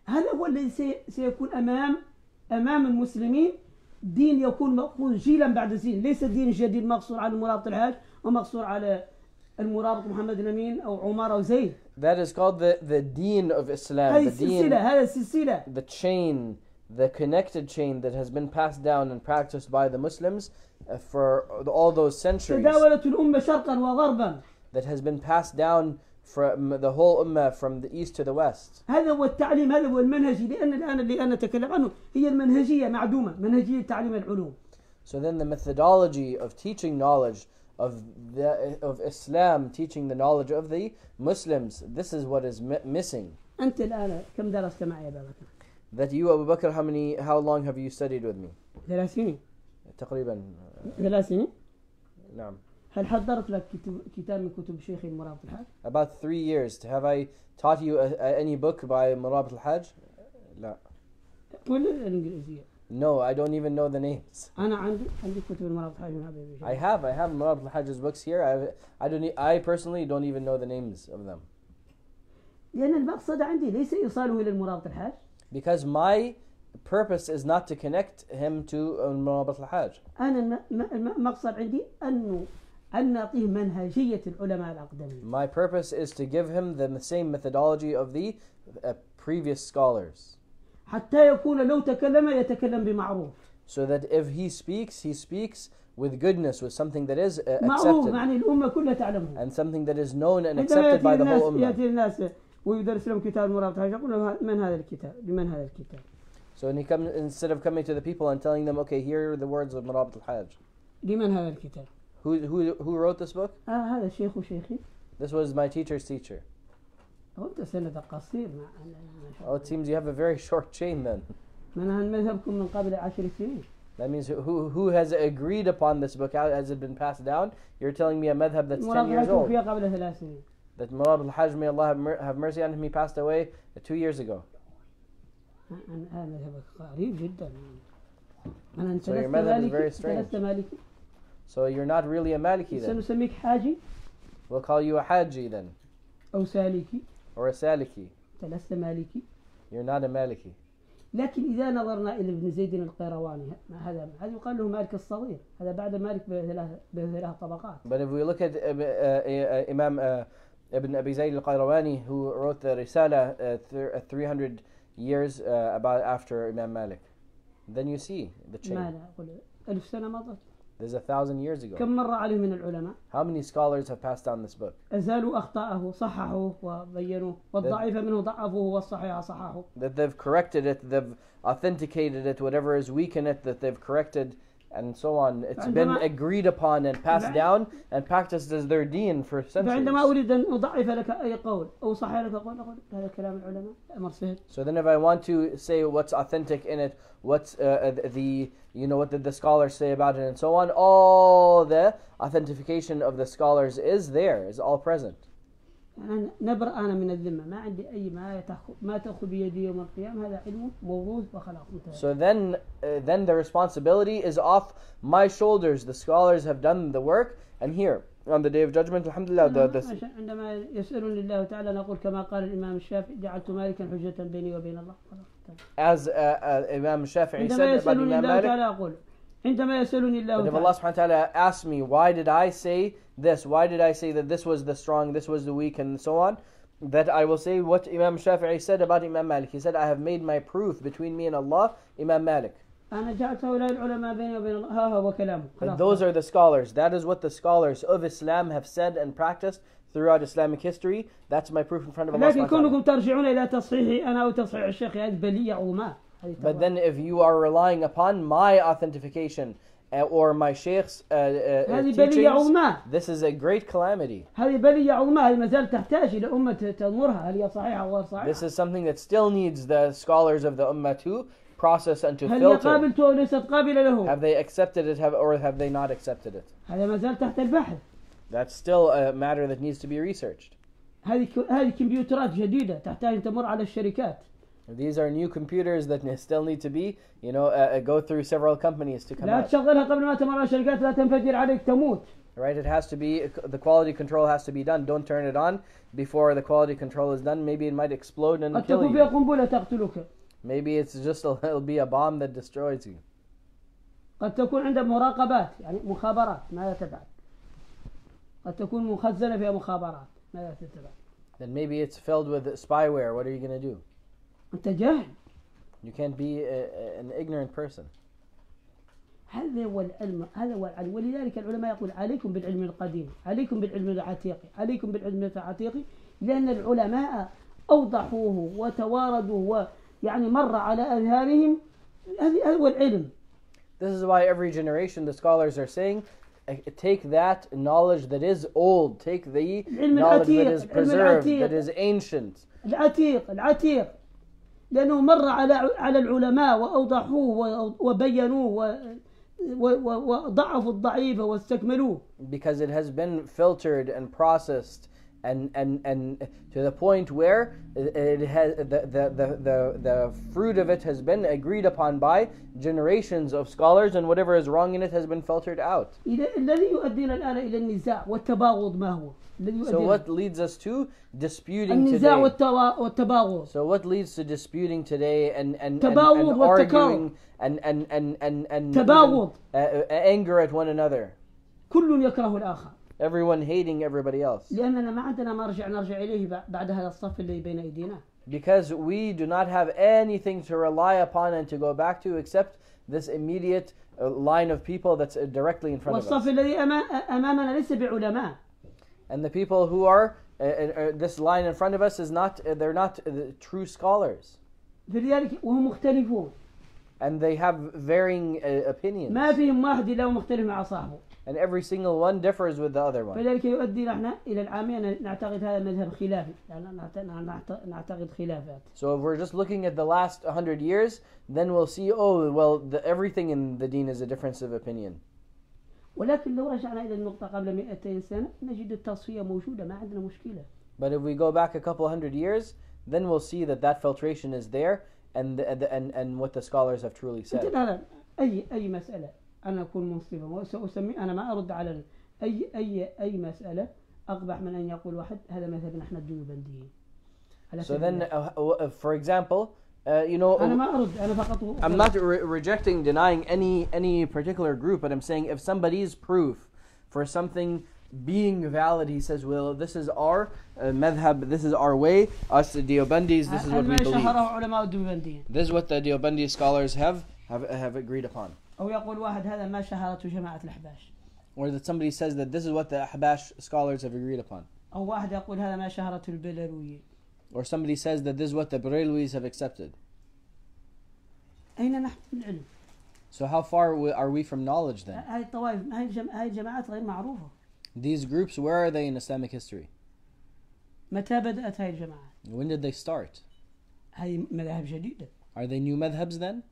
هذا هو الذي سي- سيكون أمام أمام المسلمين، دين يكون مأخوذ جيلا بعد جيل، ليس الدين الجديد مقصور على المرابط الحاج ومقصور على المرابط محمد الأمين أو عمر أو زيد. That is called the, the deen of Islam, هذه the deen, السلسلة، هذا السلسلة. the chain, the connected chain that has been passed down and practiced by the Muslims uh, for all those centuries, تداولت الأمة شرقا وغربا. that has been passed down from the whole ummah from the east to the west. هذا هو التعليم، هذا هو المنهجي، لأن الآن اللي أنا أتكلم عنه هي المنهجية معدومة، منهجية تعليم العلوم. So then the methodology of teaching knowledge of the of Islam, teaching the knowledge of the Muslims, this is what is mi- missing. أنت الآن كم درست معي يا أبا بكر؟ That you, Abu Bakr, how many, how long have you studied with me? ثلاث سنين. تقريبا. ثلاث سنين؟ نعم. هل حضرت لك كتب كتاب من كتب شيخي المرابط الحاج؟ About three years. Have I taught you a, a, any book by Murabit al-Hajj? لا. ولا الإنجليزية؟ No, I don't even know the names. أنا عندي عندي كتب المرابط الحاج من هذا. I have, I have Murabit al-Hajj's books here. I, I don't, e- I personally don't even know the names of them. لأن المقصد عندي ليس إيصاله إلى المرابط الحاج. Because my purpose is not to connect him to uh, Murabit al-Hajj. أنا المقصد عندي أنه أن نعطيه منهجية العلماء الأقدمين. My purpose is to give him the same methodology of the uh, previous scholars. حتى يكون لو تكلم يتكلم بمعروف. So that if he speaks, he speaks with goodness, with something that is uh, معروف accepted. يعني الأمة كلها تعلمه. And something that is known and عندما accepted يأتي by the الناس whole ummah. يأتي الناس ويدرس لهم كتاب المرابط الحاج يقول لهم من هذا الكتاب؟ لمن هذا الكتاب؟ So when he comes, instead of coming to the people and telling them, okay, here are the words of Murabit al-Hajj. لمن هذا الكتاب؟ Who, who, who wrote this book? آه هذا شيخ وشيخي. This was my teacher's teacher. وأنت سند قصير مع Oh, it seems you have a very short chain then. من مذهبكم من قبل عشر سنين. That means who, who has agreed upon this book? How has it been passed down? You're telling me a madhab that's ten years old. فيها قبل ثلاث سنين. That Murabit al-Hajj, may Allah have, mer- have mercy on him, he passed away uh, two years ago. أنا مذهبك غريب جدا. أنا أنت So your لست madhab is مالكي. very أنت strange. لست مالكي. So you're not really a Maliki then. سنسميك حاجي We'll call you a Haji then. أو سالكي. Or a Saliki. أنت لست مالكي. You're not a Maliki. لكن إذا نظرنا إلى ابن زيد القيرواني هذا هذا يقال له مالك الصغير، هذا بعد مالك بثلاث بثلاث طبقات. But if we look at uh, uh, uh, Imam uh, Ibn Abi Zayd al-Qayrawani, who wrote the Risala uh, th- uh, three hundred years uh, about after Imam Malik, then you see the chain. ما لا أقول ألف سنة مضت. There's a thousand years ago. كم مرة عليه من العلماء؟ How many scholars have passed down this book? أزالوا أخطاءه صححوه وبينوه والضعيف منه ضعفوه والصحيح صححوه. That they've corrected it, they've authenticated it, whatever is weak in it, that they've corrected, and so on. It's been agreed upon and passed down and practiced as their deen for centuries. فعندما أريد أن أضعف لك أي قول أو صحح لك قول أقول هذا كلام العلماء أمر سهل. So then if I want to say what's authentic in it, what's uh, the, you know, what did the scholars say about it and so on, all the authentication of the scholars is there, is all present. أنا نبرأ أنا من الذمة ما عندي أي ما تأخذ ما تأخذ بيدي يوم القيامة هذا علم موروث وخلاص. So then, uh, then the responsibility is off my shoulders. The scholars have done the work, and here on the day of judgment, alhamdulillah, the, the عندما يسألني الله تعالى نقول كما قال الإمام الشافعي جعلت مالكا حجة بيني وبين الله. as uh, uh, Imam Shafi'i عندما said about يسألني Imam الله Malik. تعالى أقول عندما يسألني الله But if تعالى Allah subhanahu wa ta'ala asks me, why did I say this? Why did I say that this was the strong, this was the weak, and so on? That I will say what Imam Shafi'i said about Imam Malik. He said, I have made my proof between me and Allah, Imam Malik. أنا جعلت هؤلاء العلماء بيني وبين الله ها هو كلامه. But those are the scholars. That is what the scholars of Islam have said and practiced throughout Islamic history. That's my proof in front of Allah لكن subhanahu wa ta'ala. كونكم ترجعون إلى تصحيحي أنا أو تصحيح الشيخ هذه بلية عظمى. But then if you are relying upon my authentication uh, or my sheikh's uh, uh, هذه بلية teachings, عظمى. this is a great calamity. هذه بلية عظمى هذه ما زالت تحتاج إلى أمة تنظرها هل هي صحيحة أو غير صحيحة. This is something that still needs the scholars of the ummah to process and to هل هي filter. قابلته أو ليست قابلة له. Have they accepted it have, or have they not accepted it? هذا ما زال تحت البحث. That's still a matter that needs to be researched. هذه هذه كمبيوترات جديدة تحتاج أن تمر على الشركات. These are new computers that still need to be, you know, uh, go through several companies to come لا out. تشغلها قبل ما تمر على الشركات لا تنفجر عليك تموت. Right? It has to be, the quality control has to be done. Don't turn it on before the quality control is done. Maybe it might explode and قد kill تكون فيها you. قنبلة تقتلك. Maybe it's just a, it'll be a bomb that destroys you. قد تكون عندها مراقبات يعني مخابرات ماذا تفعل؟ قد تكون مخزنة فيها مخابرات ماذا تفعل؟ Then maybe it's filled with spyware. What are you going to do? أنت جاهل. You can't be a, a, an ignorant person. هذا هو العلم، هذا هو العلم. ولذلك العلماء يقول عليكم بالعلم القديم، عليكم بالعلم العتيق، عليكم بالعلم العتيق، لأن العلماء أوضحوه وتواردوه ويعني مر على أذهانهم. هذا هو العلم. This is why every generation the scholars are saying, take that knowledge that is old, take the knowledge that is preserved, that is ancient. العتيق العتيق لأنه مر على على العلماء وأوضحوه وبينوه وضعفوا الضعيف واستكملوه. Because it has been filtered and processed and and and to the point where it has the the the the, the fruit of it has been agreed upon by generations of scholars, and whatever is wrong in it has been filtered out. الذي يؤدينا الآن إلى النزاع والتباغض ما هو؟ So what leads us to disputing today? So what leads to disputing today and and, and, and arguing and and and and, and, and uh, uh, anger at one another? كل يكره الآخر. Everyone hating everybody else. لأننا ما عندنا مرجع نرجع إليه بعد هذا الصف اللي بين أيدينا. Because we do not have anything to rely upon and to go back to except this immediate uh, line of people that's uh, directly in front of us. والصف الذي أمامنا ليس بعلماء. And the people who are uh, uh, this line in front of us is not uh, they're not uh, true scholars. فلذلك وهم مختلفون. And they have varying uh, opinions. ما فيهم واحد إلا مختلف مع صاحبه. And every single one differs with the other one. فلذلك يؤدي نحن إلى العامية نعتقد هذا مذهب خلافي، نعتقد خلافات. So if we're just looking at the last hundred years, then we'll see, oh well, the, everything in the deen is a difference of opinion. ولكن لو رجعنا إلى النقطة قبل مئتين سنة نجد التصفية موجودة ما عندنا مشكلة. But if we go back a couple hundred years, then we'll see that that filtration is there, and the, and and what the scholars have truly said. لا أي أي مسألة أنا أكون منصفا وسأسمي أنا ما أرد على أي أي أي مسألة أقبح من أن يقول واحد هذا مذهب نحن الديوبنديين. So then, uh, for example, uh, you know, أنا ما أرد أنا فقط. I'm not re- rejecting, denying any any particular group, but I'm saying if somebody's proof for something being valid, he says, well, this is our uh, madhab, this is our way, us the Deobandis, this is what we believe. This is what the Deobandi scholars have have have agreed upon. أو يقول واحد هذا ما شهرته جماعة الأحباش. Or that somebody says that this is what the Ahbash scholars have agreed upon. أو واحد يقول هذا ما شهرته البلروية. Or somebody says that this is what the Barelwis have accepted. أين نحن من العلم؟ So how far are we from knowledge then? هاي الطوائف هاي هاي الجماعات غير معروفة. These groups, where are they in Islamic history? متى بدأت هاي الجماعات؟ When did they start? هاي مذاهب جديدة. Are they new madhabs then?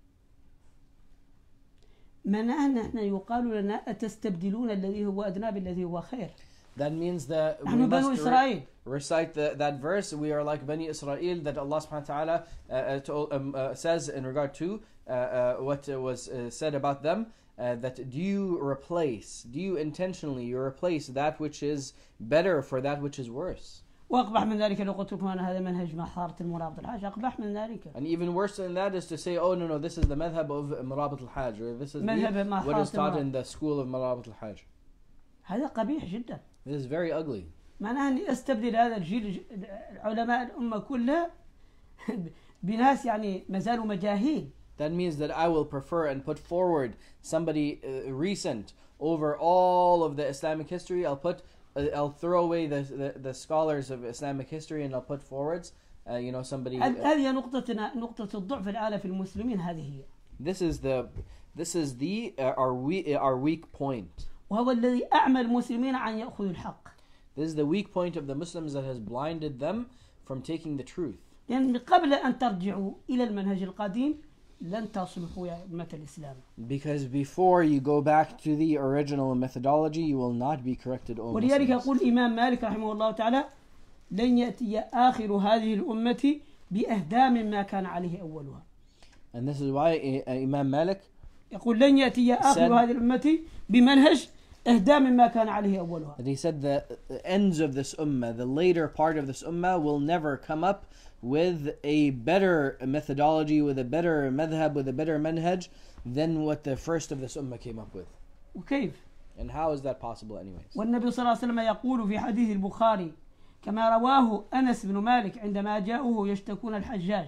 معناه نحن يقال لنا أتستبدلون الذي هو أدنى بالذي هو خير. That means that we نحن بنو must إسرائيل. recite the, that verse. We are like Bani Israel that Allah subhanahu wa ta'ala uh, told, um, uh, says in regard to uh, uh, what was uh, said about them. Uh, that do you replace, do you intentionally you replace that which is better for that which is worse? وأقبح من ذلك لو قلت لكم أنا هذا منهج محارة المرابط الحاج أقبح من ذلك. And even worse than that is to say, oh no no, this is the madhab of Marabat al-Hajj, or this is the, what is taught in the school of Marabat al-Hajj. هذا قبيح جدا. This is very ugly. معناه أني أستبدل هذا الجيل علماء الأمة كلها بناس يعني ما زالوا مجاهيل. That means that I will prefer and put forward somebody uh, recent over all of the Islamic history. I'll put, uh, I'll throw away the, the the scholars of Islamic history and I'll put forwards, uh, you know, somebody. هذه نقطتنا نقطة الضعف الآن في المسلمين هذه هي. This is the, this is the uh, our we our weak point. وهو الذي أعمى المسلمين عن يأخذوا الحق. This is the weak point of the Muslims that has blinded them from taking the truth. لأن قبل أن ترجعوا إلى المنهج القديم لن تصلحوا يا أمة الإسلام. Because before you go back to the original methodology, you will not be corrected. ولذلك يقول الإمام مالك رحمه الله تعالى لن يأتي آخر هذه الأمة بأهدى مما كان عليه أولها. And this is why Imam Malik يقول لن يأتي آخر هذه الأمة بمنهج إهداء مما كان عليه أولها. And he said the ends of this ummah, the later part of this ummah, will never come up with a better methodology, with a better madhab, with a better manhaj than what the first of this ummah came up with. وكيف؟ And how is that possible anyways? والنبي صلى الله عليه وسلم يقول في حديث البخاري كما رواه أنس بن مالك عندما جاءوه يشتكون الحجاج.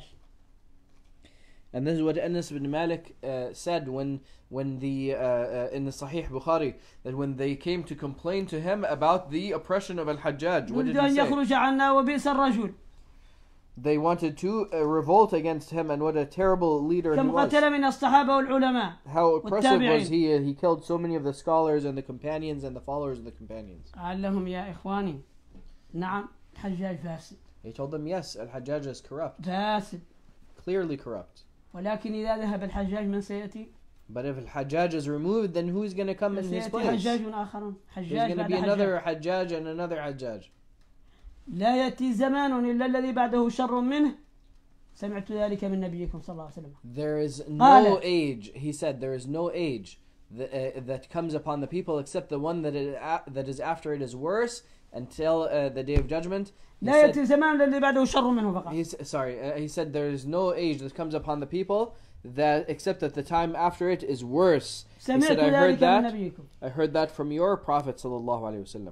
And this is what Anas ibn Malik uh, said when when the uh, uh, in the Sahih Bukhari, that when they came to complain to him about the oppression of Al-Hajjaj, what did يريد أن he say? يخرج عنا وبئس الرجل. They wanted to uh, revolt against him, and what a terrible leader he كم was. قتل من الصحابة والعلماء. How oppressive والتابعين. was he? He killed so many of the scholars and the companions and the followers of the companions. قال لهم يا إخواني نعم الحجاج فاسد. He told them, yes, Al-Hajjaj is corrupt, فاسد. clearly corrupt. ولكن إذا ذهب الحجاج من سيأتي؟ But if Al-Hajjaj is removed, then who is going to come in his سيأتي place? حجاج آخر. There's حجاج going to بعد be حجاج. another Hajjaj and another Hajjaj. لا يأتي زمان إلا الذي بعده شر منه. سمعت ذلك من نبيكم صلى الله عليه وسلم. There is no قال. age, he said, there is no age that, uh, that comes upon the people except the one that, it, uh, that is after it is worse until uh, the day of judgment. He لا said, يأتي زمان الذي بعده شر منه فقط. he's, sorry, uh, he said there is no age that comes upon the people that except that the time after it is worse. He سمعت said, I heard ذلك من that, نبيكم. I heard that from your Prophet sallallahu alaihi wasallam.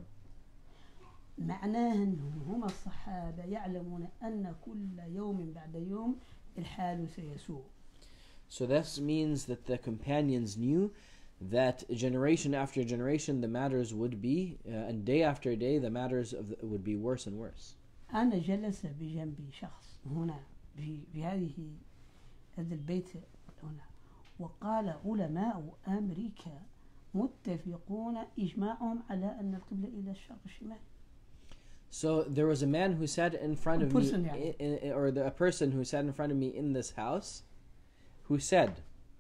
معناه أنهم هم الصحابة يعلمون أن كل يوم بعد يوم الحال سيسوء. So this means that the companions knew that generation after generation the matters would be, uh, and day after day the matters of the, would be worse and worse. أنا جلس بجنبي شخص هنا في بهذه هذا البيت هنا وقال علماء أمريكا متفقون إجماعهم على أن القبلة إلى الشرق الشمال. So there was a man who sat in front of person, me, yeah. in, in, or the, a person who sat in front of me in this house, who said,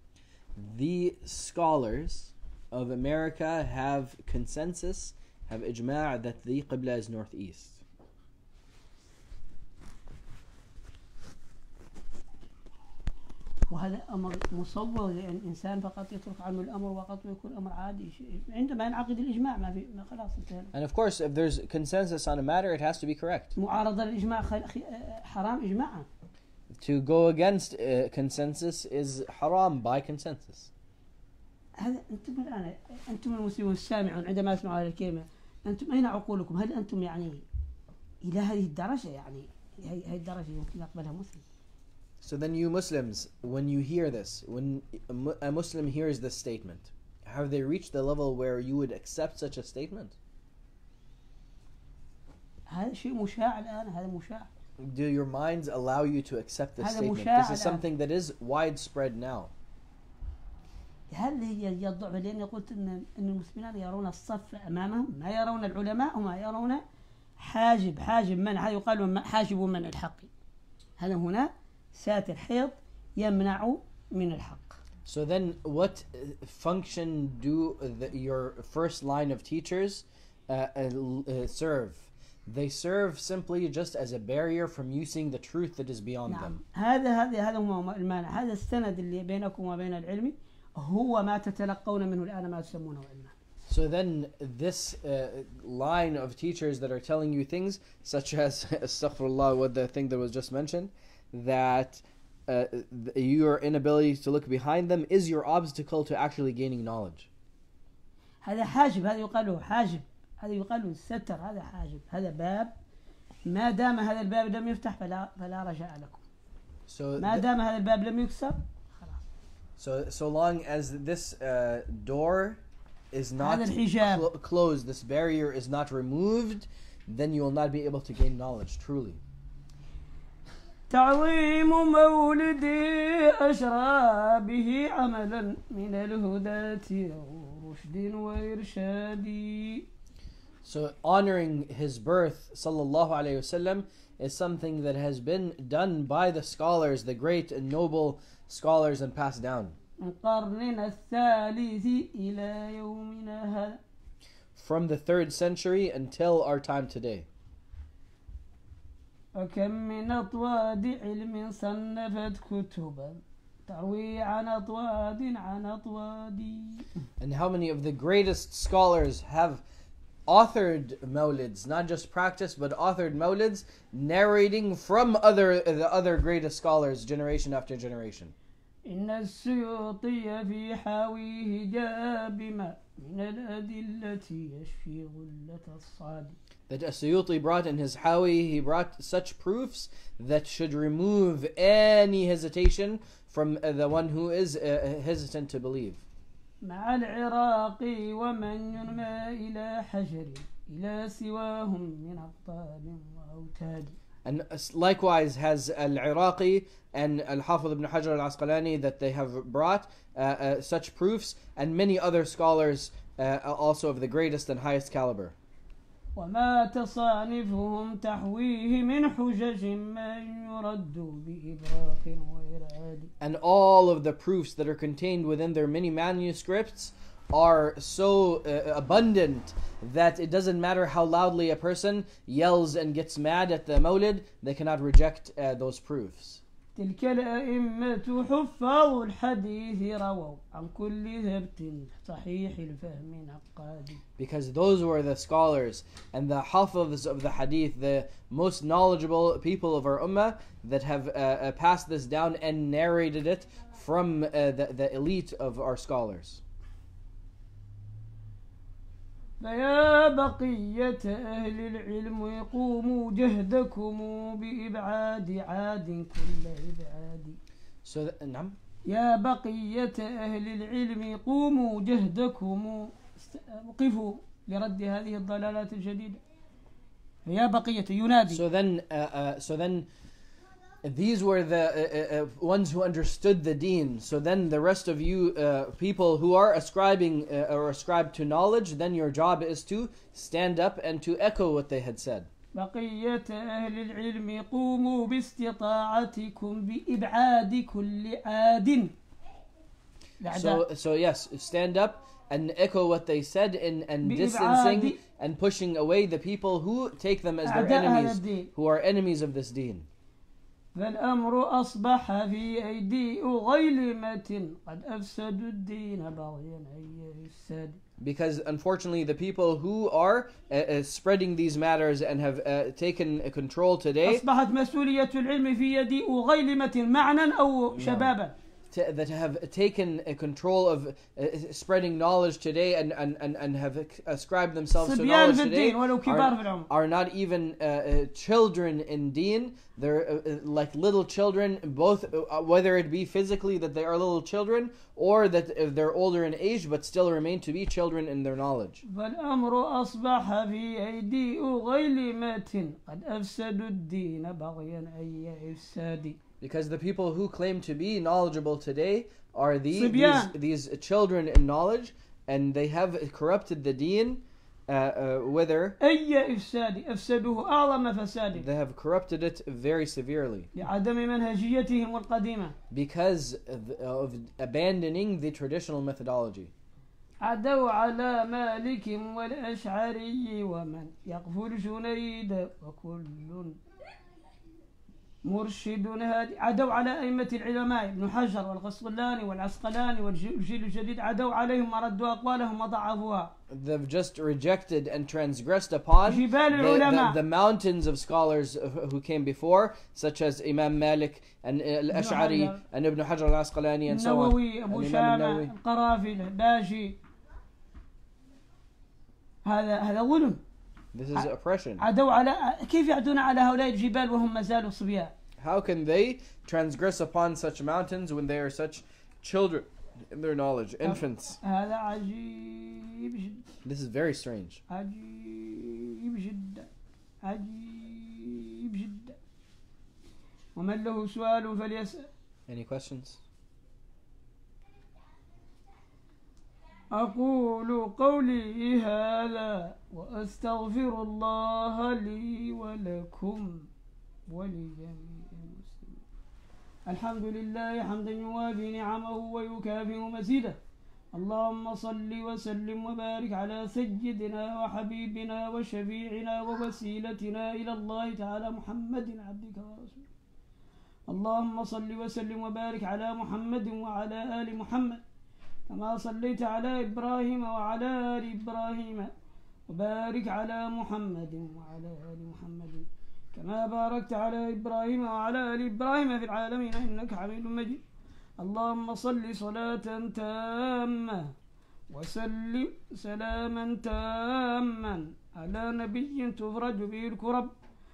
the scholars of America have consensus, have ijma' that the Qibla is northeast. وهذا أمر مصور لأن الإنسان فقط يترك عنه الأمر وقط ويكون أمر عادي عندما ينعقد الإجماع ما في ما خلاص انتهى. And of course, if there's consensus on a matter, it has to be correct. معارضة الإجماع حرام إجماعا. To go against uh, consensus is haram by consensus. هذا أنتم الآن أنتم المسلمون السامعون عندما يسمعوا هذه الكلمة أنتم أين عقولكم؟ هل أنتم يعني إلى هذه الدرجة يعني هذه الدرجة يمكن يقبلها مسلم؟ So then you Muslims, when you hear this, when a Muslim hears this statement, have they reached the level where you would accept such a statement? هذا شيء مشاع الآن هذا مشاع. Do your minds allow you to accept this هذا statement? مشاع This is الآن. something that is widespread now. هل هي الضعف لأني قلت إن إن المسلمين يرون الصف أمامهم ما يرون العلماء وما يرون حاجب حاجب من هذا يقال حاجب من الحق. هذا هنا ساتر حيط يمنع من الحق. So then what function do the, your first line of teachers uh, uh, serve? They serve simply just as a barrier from you seeing the truth that is beyond نعم. them. هذا هذا هذا هو المانع. هذا السند اللي بينكم وبين العلم هو ما تتلقون منه الآن ما تسمونه علما. So then this uh, line of teachers that are telling you things such as astaghfirullah, what the thing that was just mentioned, that uh, your inability to look behind them is your obstacle to actually gaining knowledge. هذا حاجب هذا يقال له حاجب هذا يقال له ستر هذا حاجب هذا باب ما دام هذا الباب لم يفتح فلا فلا رجاء لكم. So ما دام هذا الباب لم يكسر خلاص. So so long as this uh, door is not هذا الحجاب. clo- closed, this barrier is not removed, then you will not be able to gain knowledge truly. تعظيم مولدي أشرى به عملا من الهدى رشد وإرشاد. So honoring his birth, sallallahu alayhi wasallam, is something that has been done by the scholars, the great and noble scholars, and passed down. من قرننا الثالث إلى يومنا هذا. From the third century until our time today. وكم من أطواد علم صنفت كتبا تروي عن أطواد عن أطواد. And how many of the greatest scholars have authored mawlids, not just practiced, but authored mawlids, narrating from other the other greatest scholars generation after generation. إن السيوطي في حاويه جاء بما من الأدلة يشفي غلة الصاد. That As-Suyuti brought in his Hawi, he brought such proofs that should remove any hesitation from uh, the one who is uh, hesitant to believe. مع العراق ومن ينمى إلى حجر إلى سواهم من أقطاب وأوتاد. And likewise has Al-Iraqi and Al-Hafidh ibn Hajar al-Asqalani that they have brought uh, uh, such proofs, and many other scholars uh, also of the greatest and highest caliber. وما تصانفهم تحويه من حجج ما يرد بإبراق وإرعاد. And all of the proofs that are contained within their many manuscripts are so uh, abundant that it doesn't matter how loudly a person yells and gets mad at the mawlid, they cannot reject uh, those proofs. تلك الأئمة حفاظ الحديث رووا عن كل ثبت صحيح الفهم نقاد. Because those were the scholars and the hafidhs of the hadith, the most knowledgeable people of our ummah that have uh, uh, passed this down and narrated it from uh, the, the elite of our scholars. فيا بقية أهل العلم قوموا جهدكم بإبعاد عاد كل إبعاد. So that, نعم. يا بقية أهل العلم قوموا جهدكم وقفوا لرد هذه الضلالات الجديدة. يا بقية ينادي. So then, uh, uh, so then, these were the uh, uh, ones who understood the deen. So then the rest of you uh, people who are ascribing uh, or ascribed to knowledge, then your job is to stand up and to echo what they had said. بقية أهل العلم قوموا باستطاعتكم بإبعاد كل عاد. So, so yes, stand up and echo what they said in, and distancing and pushing away the people who take them as their enemies, who are enemies of this deen. فالأمر أصبح في أيدي غيلمة قد أفسدوا الدين بغيا أي إفساد. Because unfortunately the people who are uh, uh, spreading these matters and have uh, taken control today, أصبحت مسؤولية العلم في يد غيلمة معنى أو شبابا. that have taken a control of uh, spreading knowledge today and, and, and, and have ascribed themselves to knowledge today are, are not even uh, uh, children in deen. They're uh, uh, like little children, both uh, whether it be physically that they are little children or that uh, they're older in age but still remain to be children in their knowledge. فالأمر أصبح في أيدي غيلمة قد أفسدوا الدين بغيا أي إفساد. Because the people who claim to be knowledgeable today are the, these, these children in knowledge, and they have corrupted the deen, uh, uh, whether they have corrupted it very severely because of abandoning the traditional methodology. عدوا على مالك والأشعري ومن يقفل جنيد وكل مرشد هادي. عدوا على أئمة العلماء ابن حجر والقسطلاني والعسقلاني والجيل الجديد، عدوا عليهم وردوا أقوالهم وضعفوها. They've just rejected and transgressed upon the, the, the mountains of scholars who came before, such as Imam Malik and Al-Ash'ari and Ibn Hajar al-Asqalani and so on. النووي أبو شامة القرافي الباجي. هذا هذا ظلم. This is oppression. عدوا على كيف يعدون على هؤلاء الجبال وهم ما زالوا صبيان؟ How can they transgress upon such mountains when they are such children in their knowledge, infants? هذا عجيب جدا. This is very strange. عجيب جدا. عجيب جدا. ومن له سؤال فليسأل. Any questions? أقول قولي هذا وأستغفر الله لي ولكم ولجميع المسلمين. الحمد لله حمدا يوافي نعمه ويكافئ مزيده. اللهم صل وسلم وبارك على سيدنا وحبيبنا وشفيعنا ووسيلتنا إلى الله تعالى محمد عبدك ورسولك اللهم صل وسلم وبارك على محمد وعلى آل محمد كما صليت على إبراهيم وعلى آل إبراهيم وبارك على محمد وعلى آل محمد كما باركت على إبراهيم وعلى آل إبراهيم في العالمين إنك حميد مجيد. اللهم صل صلاة تامة وسلم سلاما تاما على نبي تفرج به الكرب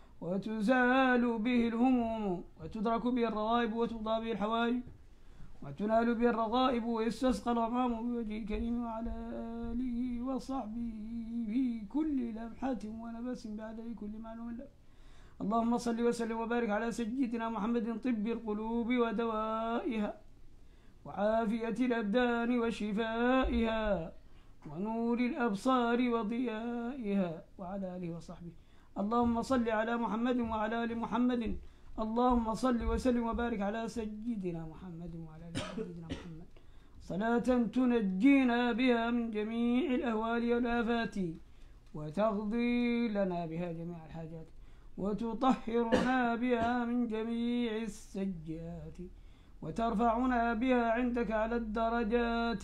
وتزال به الهموم وتدرك به الرغائب وتقضى به الحوائج وتنال به الرغائب ويستسقى الغمام بوجه الكريم وعلى آله وصحبه في كل لمحة ونفس بعد كل معلوم له. اللهم صل وسلم وبارك على سيدنا محمد طب القلوب ودوائها وعافية الأبدان وشفائها ونور الأبصار وضيائها وعلى آله وصحبه. اللهم صل على محمد وعلى آل محمد. اللهم صل وسلم وبارك على سيدنا محمد وعلى آل سيدنا محمد صلاة تنجينا بها من جميع الأهوال والآفات وتقضي لنا بها جميع الحاجات وتطهرنا بها من جميع السيئات وترفعنا بها عندك على الدرجات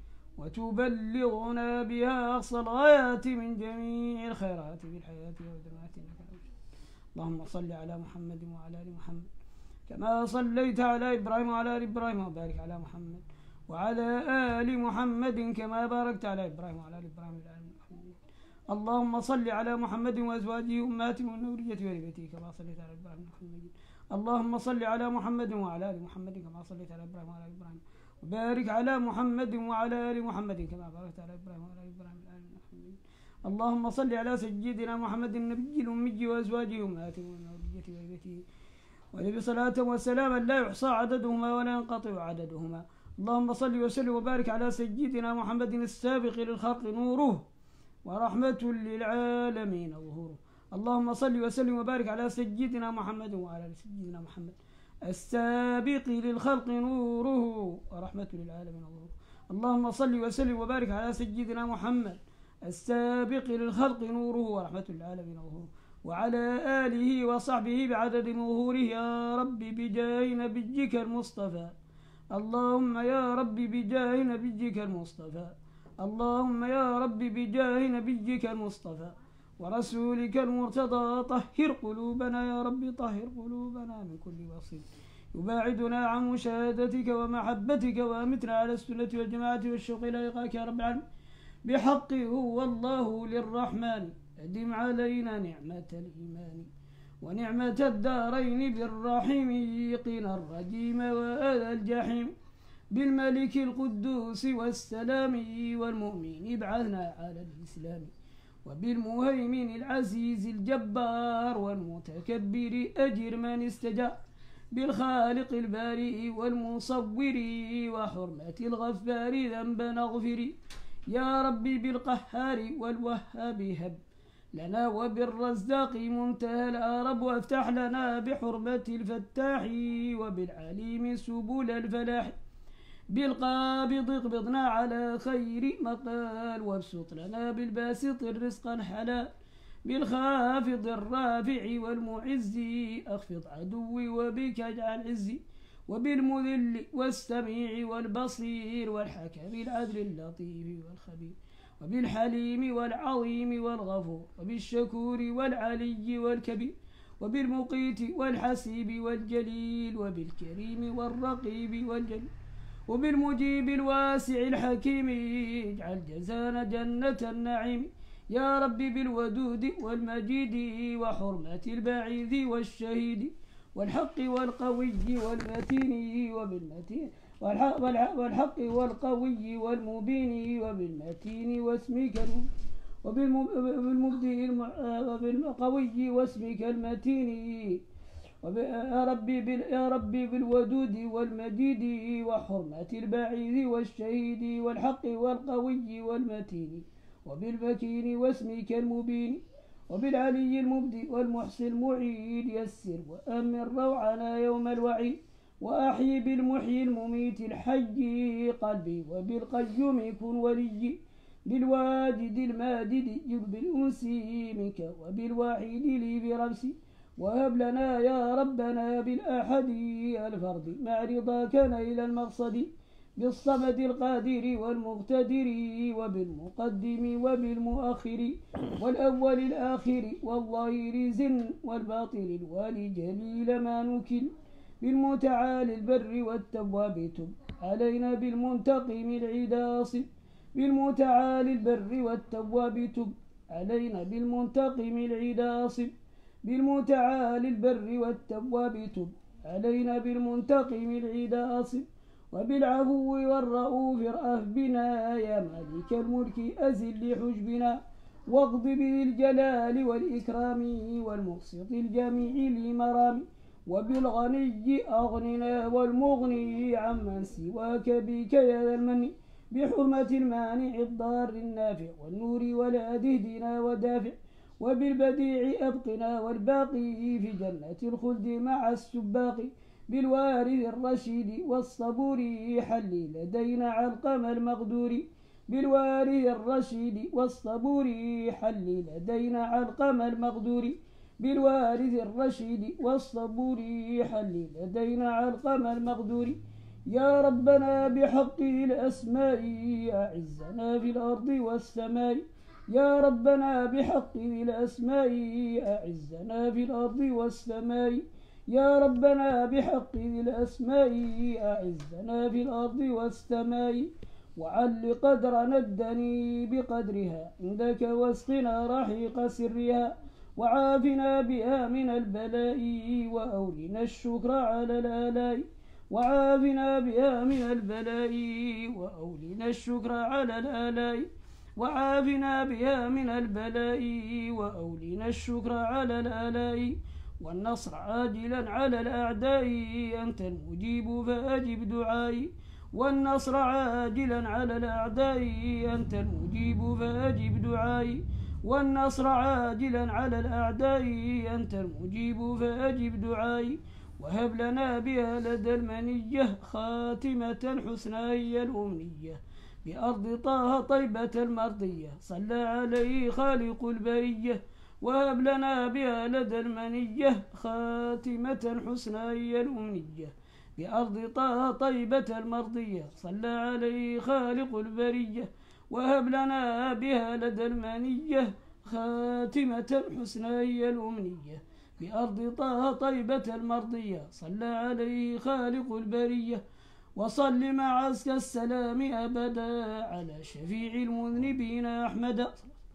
وتبلغنا بها أقصى الغايات من جميع الخيرات في الحياة والدمات إنك الأوجه. اللهم صل على محمد وعلى آل محمد كما صليت على إبراهيم وعلى آل إبراهيم وبارك على محمد وعلى آل محمد كما باركت على إبراهيم وعلى آل إبراهيم وعلى آل محمد. اللهم صل على محمد وأزواجه أمهاته وذريته وبيته كما صليت على إبراهيم ومحمد. اللهم صل على محمد وعلى آل محمد كما صليت على إبراهيم وعلى آل إبراهيم وبارك على محمد وعلى آل محمد كما باركت على إبراهيم وعلى آل إبراهيم وعلى آل محمد. اللهم صل على سيدنا محمد النبي الأمي وأزواجه أمهاته وذريته وبيته ونبي صلاة وسلاما لا يحصى عددهما ولا ينقطع عددهما. اللهم صل وسلم وبارك على سيدنا محمد السابق للخلق نوره ورحمة للعالمين ظهوره. اللهم صل وسلم وبارك على سيدنا محمد وعلى سيدنا محمد السابق للخلق نوره ورحمة للعالمين ظهوره. اللهم صل وسلم وبارك على سيدنا محمد السابق للخلق نوره ورحمة للعالمين ظهوره وعلى آله وصحبه بعدد ظهوره يا رب بجاه نبيك المصطفى. اللهم يا رب بجاه نبيك المصطفى. اللهم يا رب بجاه نبيك المصطفى ورسولك المرتضى طهر قلوبنا يا رب طهر قلوبنا من كل وصف يباعدنا عن مشاهدتك ومحبتك وأمتنا على السنة والجماعة والشوق إلى لقاك يا رب العالمين بحق هو الله للرحمن. أدم علينا نعمة الإيمان ونعمة الدارين بالرحيم قنا الرجيم وآل الجحيم بالملك القدوس والسلام والمؤمن ابعثنا على الإسلام وبالمهيمن العزيز الجبار والمتكبر أجر من استجاب بالخالق البارئ والمصور وحرمة الغفار ذنبا اغفري يا ربي بالقهار والوهاب هب لنا وبالرزاق منتهى الأرب وافتح لنا بحرمة الفتاح وبالعليم سبل الفلاح بالقابض اقبضنا على خير مقال وابسط لنا بالباسط الرزق الحلال بالخافض الرافع والمعز أخفض عدوي وبك اجعل عزي وبالمذل والسميع والبصير والحكم العدل اللطيف والخبير وبالحليم والعظيم والغفور وبالشكور والعلي والكبير وبالمقيت والحسيب والجليل وبالكريم والرقيب والجليل وبالمجيب الواسع الحكيم اجعل جزانا جنة النعيم يا ربي بالودود والمجيد وحرمة البعيد والشهيد والحق والقوي والمتين وبالمتين والحق والقوي والمبين وبالمتين واسمك وبالمبدئ وبالقوي واسمك المتين يا ربي يا ربي بالودود والمجيد وحرمة البعيد والشهيد والحق والقوي والمتين وبالمكين واسمك المبين وبالعلي المبدئ والمحصي المعيد يسر وأمن روعنا يوم الوعيد وأحيي بالمحيي المميت الحي قلبي وبالقيوم كن ولي بالواجد الماجد جلب الأنس منك وبالواحد لي برمسي وهب لنا يا ربنا بالأحد الفرد مع رضاك إلى المقصد بالصمد القادر والمقتدر وبالمقدم وبالمؤخر والأول الآخر والظاهر زن والباطل الوالي جليل ما نكل بالمتعالي البر والتواب تب علينا بالمنتقم العداص بالمتعالي البر والتواب تب علينا بالمنتقم العداص بالمتعالي البر والتواب تب علينا بالمنتقم العداص وبالعفو والرؤوف ارأف بنا يا مالك الملك أزل حجبنا واقض به الجلال والإكرام والمقسط الجميع لمرام وبالغني أغننا والمغني عمن سواك بك يا ذا المن بحرمة المانع الضار النافع والنور ولا تهدنا ودافع وبالبديع أبقنا والباقي في جنة الخلد مع السباق بالوارث الرشيد والصبور حل لدينا علقم المقدور بالوارث الرشيد والصبور حل لدينا علقم المقدور بالوارث الرشيد والصبور حل لدينا علقم المقدور يا ربنا بحق الأسماء أعزنا في الأرض والسماء يا ربنا بحق الأسماء أعزنا في الأرض والسماء يا ربنا بحق الأسماء أعزنا في الأرض والسماء وعل قدرنا الدني بقدرها عندك واسقنا رحيق سرها وعافنا بها من البلاء وأولنا الشكر على الآلاء وعافنا بها من البلاء وأولنا الشكر على الآلاء وعافنا بها من البلاء وأولنا الشكر على الآلاء والنصر عاجلا على الأعداء أنت المجيب فأجب دعائي والنصر عاجلا على الأعداء أنت المجيب فأجب دعائي والنصر عاجلا على الأعداء أنت المجيب فأجب دعائي وهب لنا بها لدى المنية خاتمة حسنى هي الأمنية بأرض طه طيبة المرضية صلى عليه خالق البرية وهب لنا بها لدى المنية خاتمة حسنى هي الأمنية بأرض طه طيبة المرضية صلى عليه خالق البرية وهب لنا بها لدى المنية خاتمة حسنى هي الأمنية بأرض طه طيبة المرضية صلى عليه خالق البرية وصل مع عسك السلام أبدا على شفيع المذنبين أحمد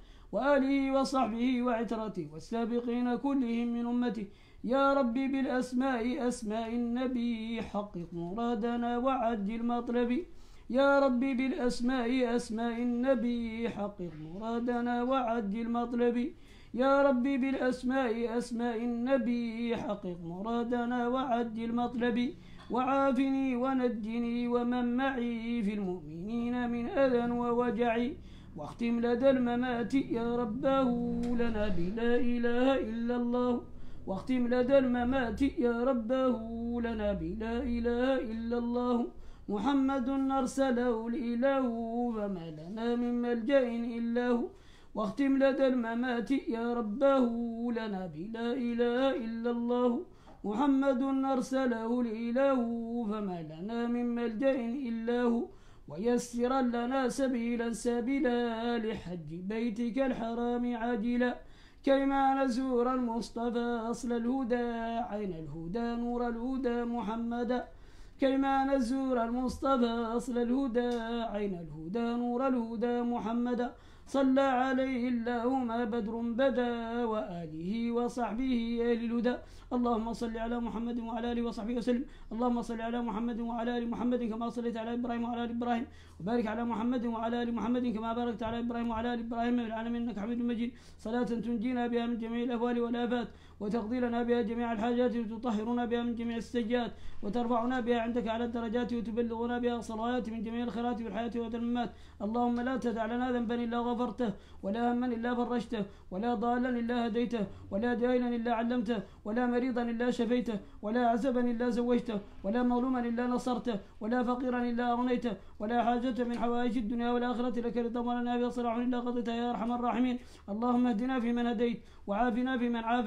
وآله وصحبه وعترته والسابقين كلهم من أمته يا ربي بالأسماء أسماء النبي حقق مرادنا وعجل مطلبي يا ربي بالأسماء أسماء النبي حقق مرادنا وعجل مطلبي يا ربي بالأسماء أسماء النبي حقق مرادنا وعجل مطلبي وعافني ونجني ومن معي في المؤمنين من أذى ووجعي واختم لدى الممات يا رباه لنا بلا إله إلا الله واختم لدى الممات يا رباه لنا بلا إله إلا الله محمد أرسله الإله فما لنا من ملجأ إلا هو واختم لدى الممات يا رباه لنا بلا إله إلا الله محمد أرسله الإله فما لنا من ملجأ إلا هو ويسرا لنا سبيلا سبيلا لحج بيتك الحرام عاجلا كيما نزور المصطفى أصل الهدى عين الهدى نور الهدى محمدا كيما نزور المصطفى أصل الهدى عين الهدى نور الهدى محمدا صلى عليه اللهم بدر بدا وآله وصحبه أهل الهدى اللهم صل على محمد وعلى آله وصحبه وسلم اللهم صل على محمد وعلى آل محمد كما صليت على إبراهيم وعلى آل إبراهيم وبارك على محمد وعلى آل محمد كما باركت على إبراهيم وعلى آل إبراهيم في العالمين إنك حميد مجيد صلاة تنجينا بها من جميع الأهوال والآفات وتقضي لنا بها جميع الحاجات وتطهرنا بها من جميع السيئات وترفعنا بها عندك على الدرجات وتبلغنا بها الصلوات من جميع الخيرات في الحياة والممات اللهم لا تدع لنا ذنبا إلا غفرته ولا هما إلا فرجته ولا ضالا إلا هديته ولا دائنا إلا علمته ولا مريضا إلا شفيته ولا عزبا إلا زوجته ولا مظلوما إلا نصرته ولا فقيرا إلا أغنيته ولا حاجة من حوائج الدنيا والآخرة لك رضا ولنا بها صلاح إلا قضيتها يا أرحم الراحمين اللهم اهدنا فيمن هديت وعافنا فيمن عافيت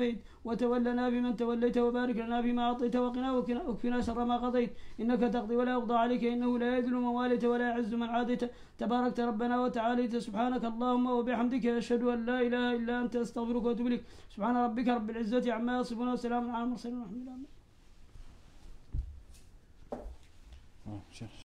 وتولنا بمن توليت وبارك لنا فيما أعطيت وقنا واكفنا شر ما قضيت إنك تقضي ولا يقضى عليك إنه لا يذل من واليت ولا يعز من عاديت تباركت ربنا وتعاليت سبحانك اللهم وبحمدك أشهد أن لا إله إلا أنت أستغفرك وأتوب إليك سبحان ربك رب العزة عما يصفون وسلام على المرسلين والحمد لله.